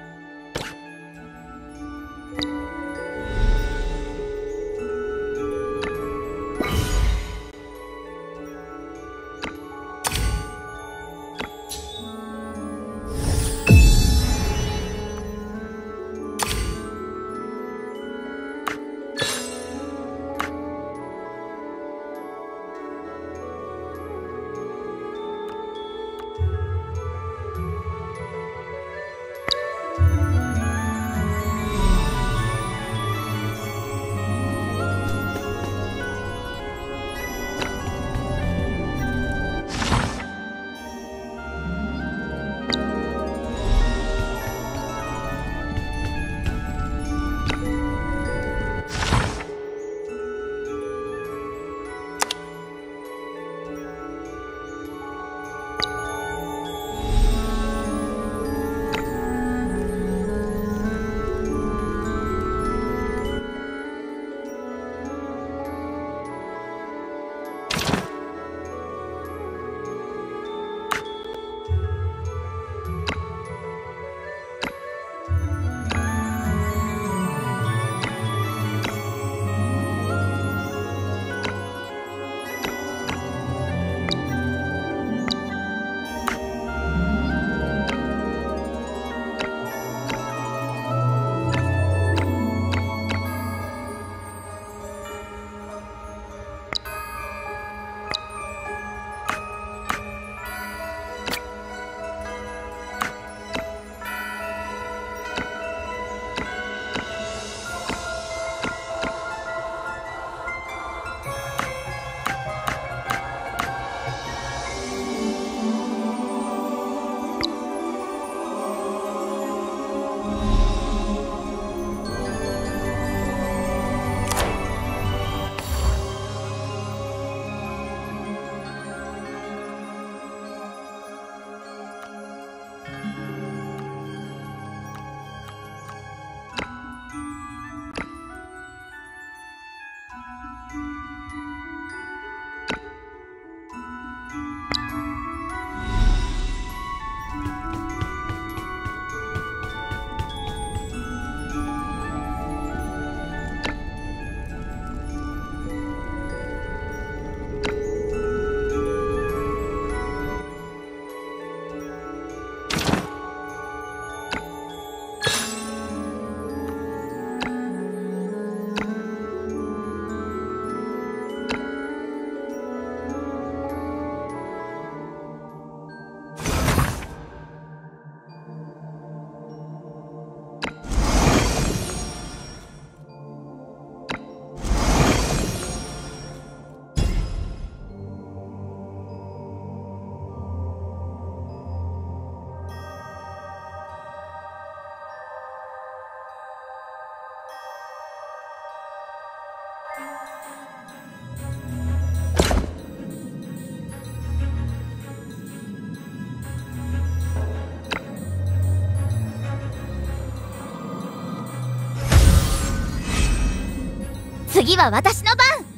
次は私の番。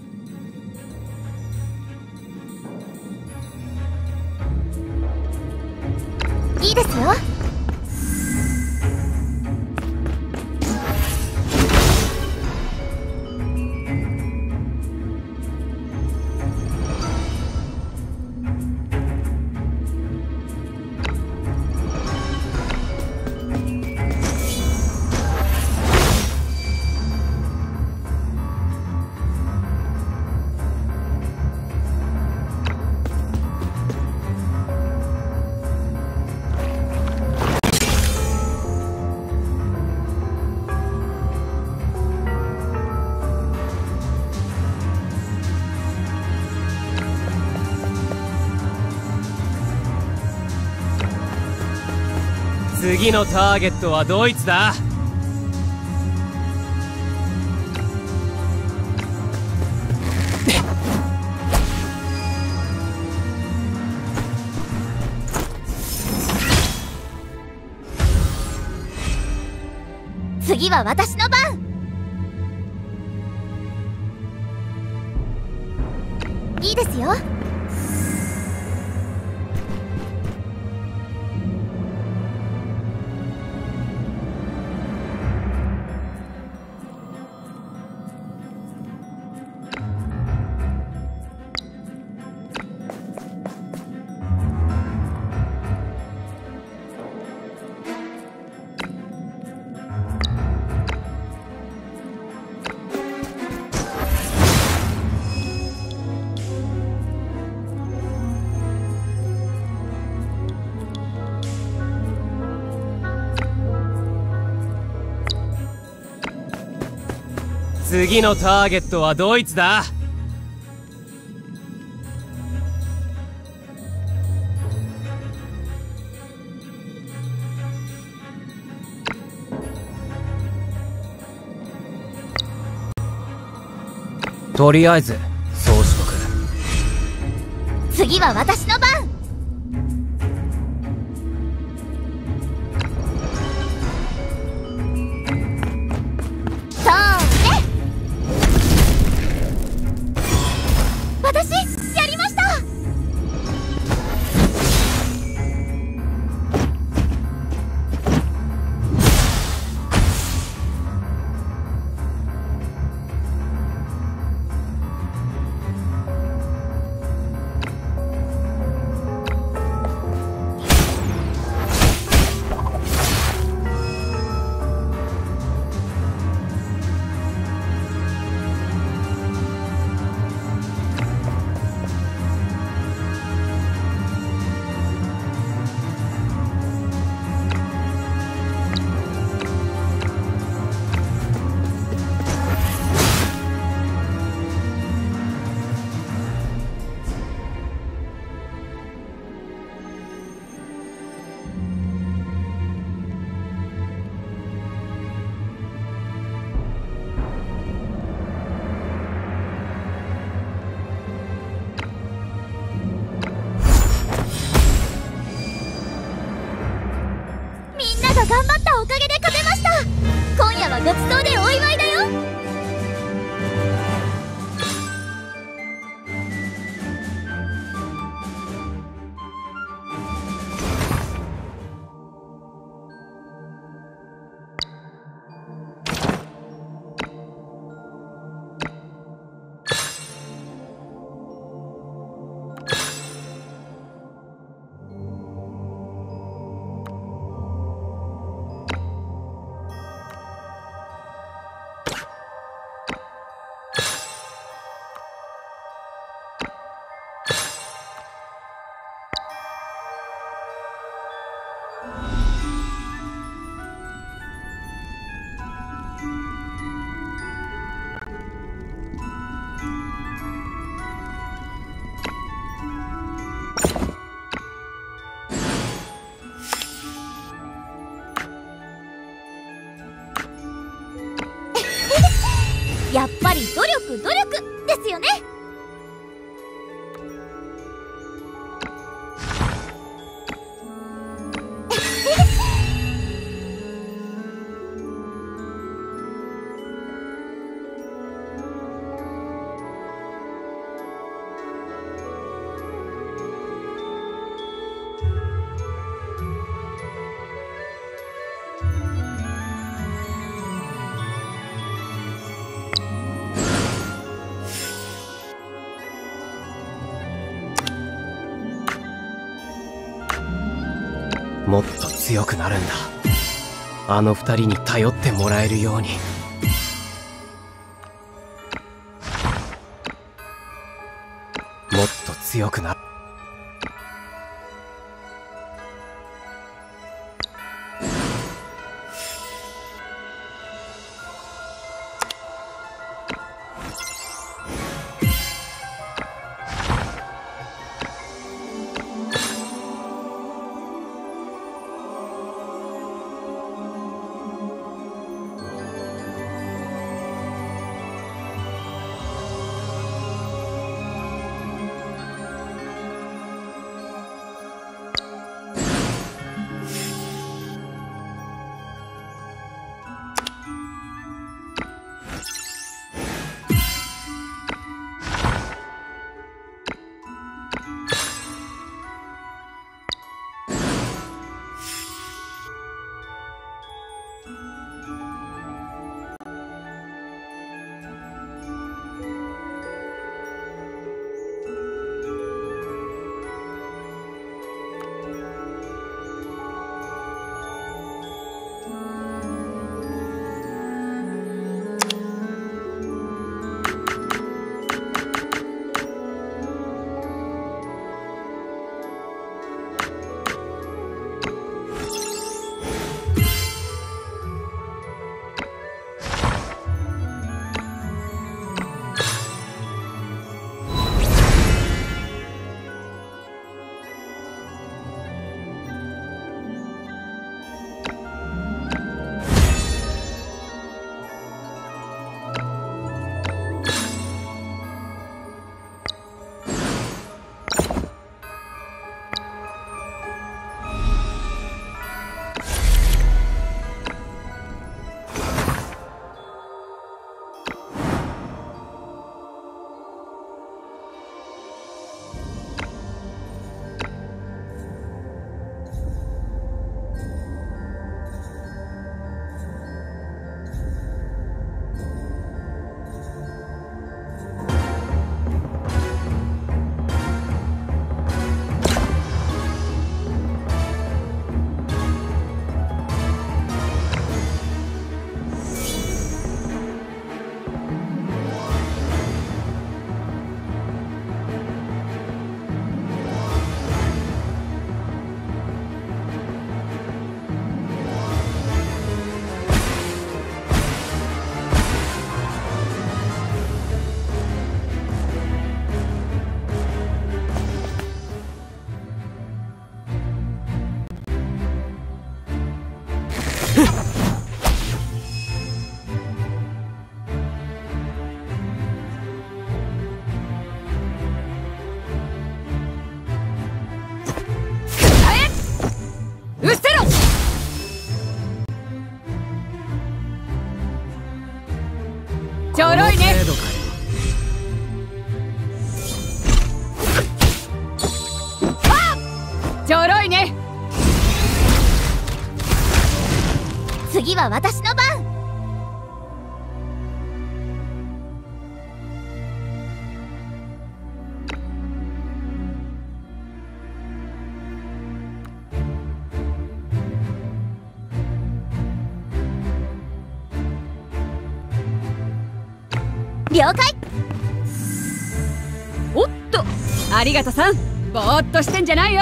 いいですよ。 次のターゲットはドイツだ。 次は私の番。いいですよ。 次のターゲットはドイツだ。とりあえずそうしとく。 次は私の番。私やりました。 もっと強くなるんだ。あの二人に頼ってもらえるように。もっと強くなる。 ちょろいね。ちょろいね。 次は私の番。了解。 おっと、ありがとさん。ぼーっとしてんじゃないよ。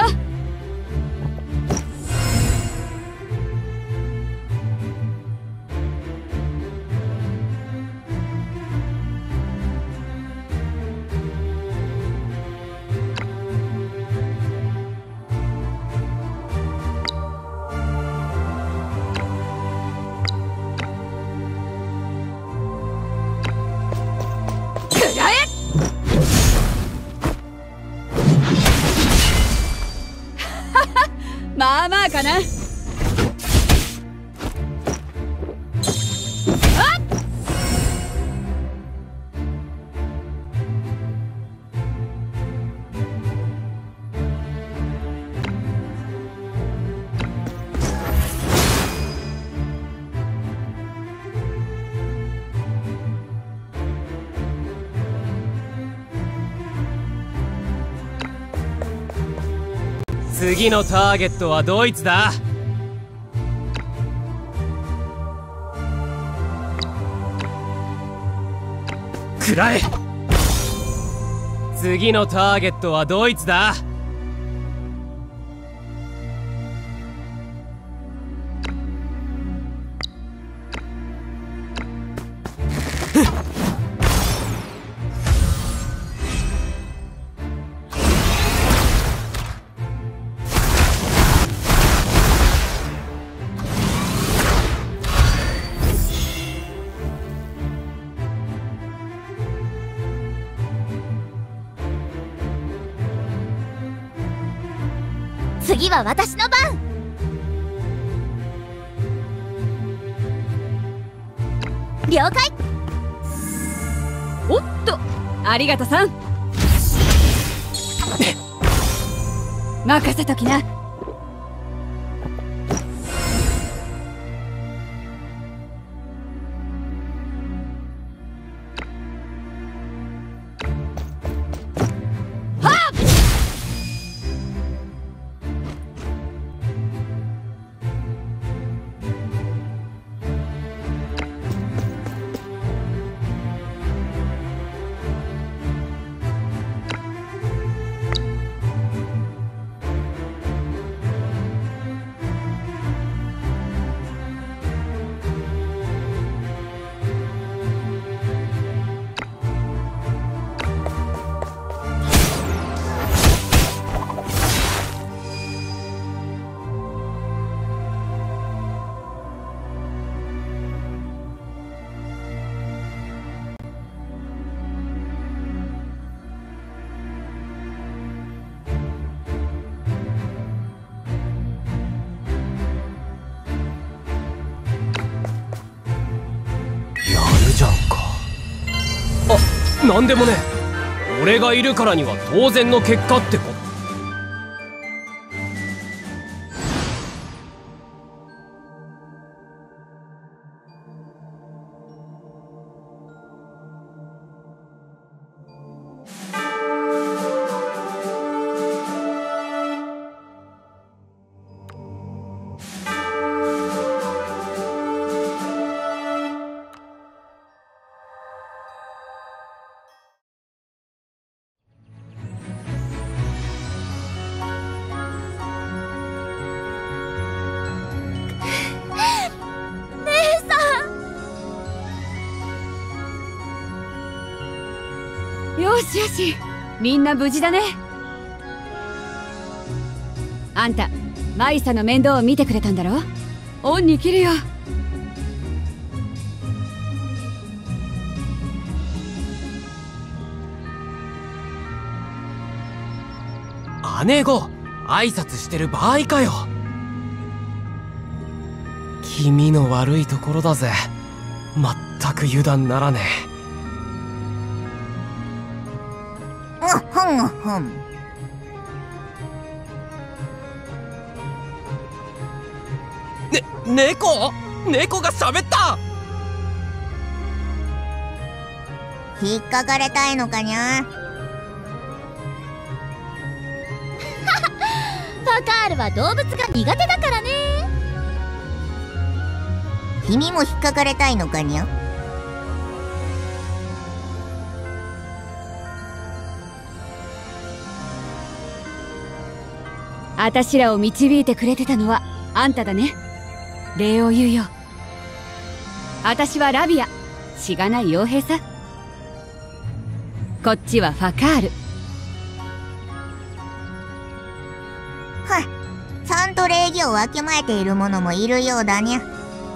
まあまあかな。あっ、 次のターゲットはドイツだ。くらえ。次のターゲットはドイツだ。 次は私の番。了解。 おっと、ありがとさん。任せときな。 なんでもね、俺がいるからには当然の結果ってこ。 よしよし、みんな無事だね。あんたマイサの面倒を見てくれたんだろ。恩に切るよ。 姉御、挨拶してる場合かよ。気味の悪いところだぜ。まったく油断ならねえ。 ふんふん。 ね、猫？猫が喋った！ 引っかかれたいのかにゃ。 ファカールは動物が苦手だからね。 君も引っかかれたいのかにゃ。 あたしらを導いてくれてたのはあんただね。礼を言うよ。あたしはラビア、しがない傭兵さ。こっちはファカール。 はっ、ちゃんと礼儀をわきまえている者もいるようだにゃ。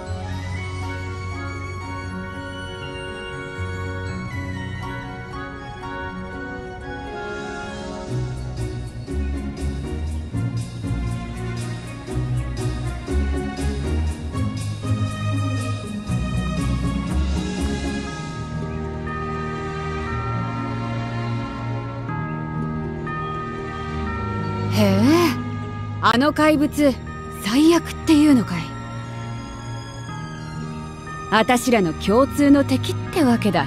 へえ、あの怪物最悪っていうのかい。あたしらの共通の敵ってわけだ。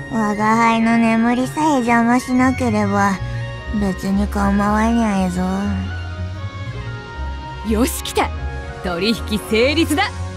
我が輩の眠りさえ邪魔しなければ別に構わにゃいぞ。 よし来た、取引成立だ。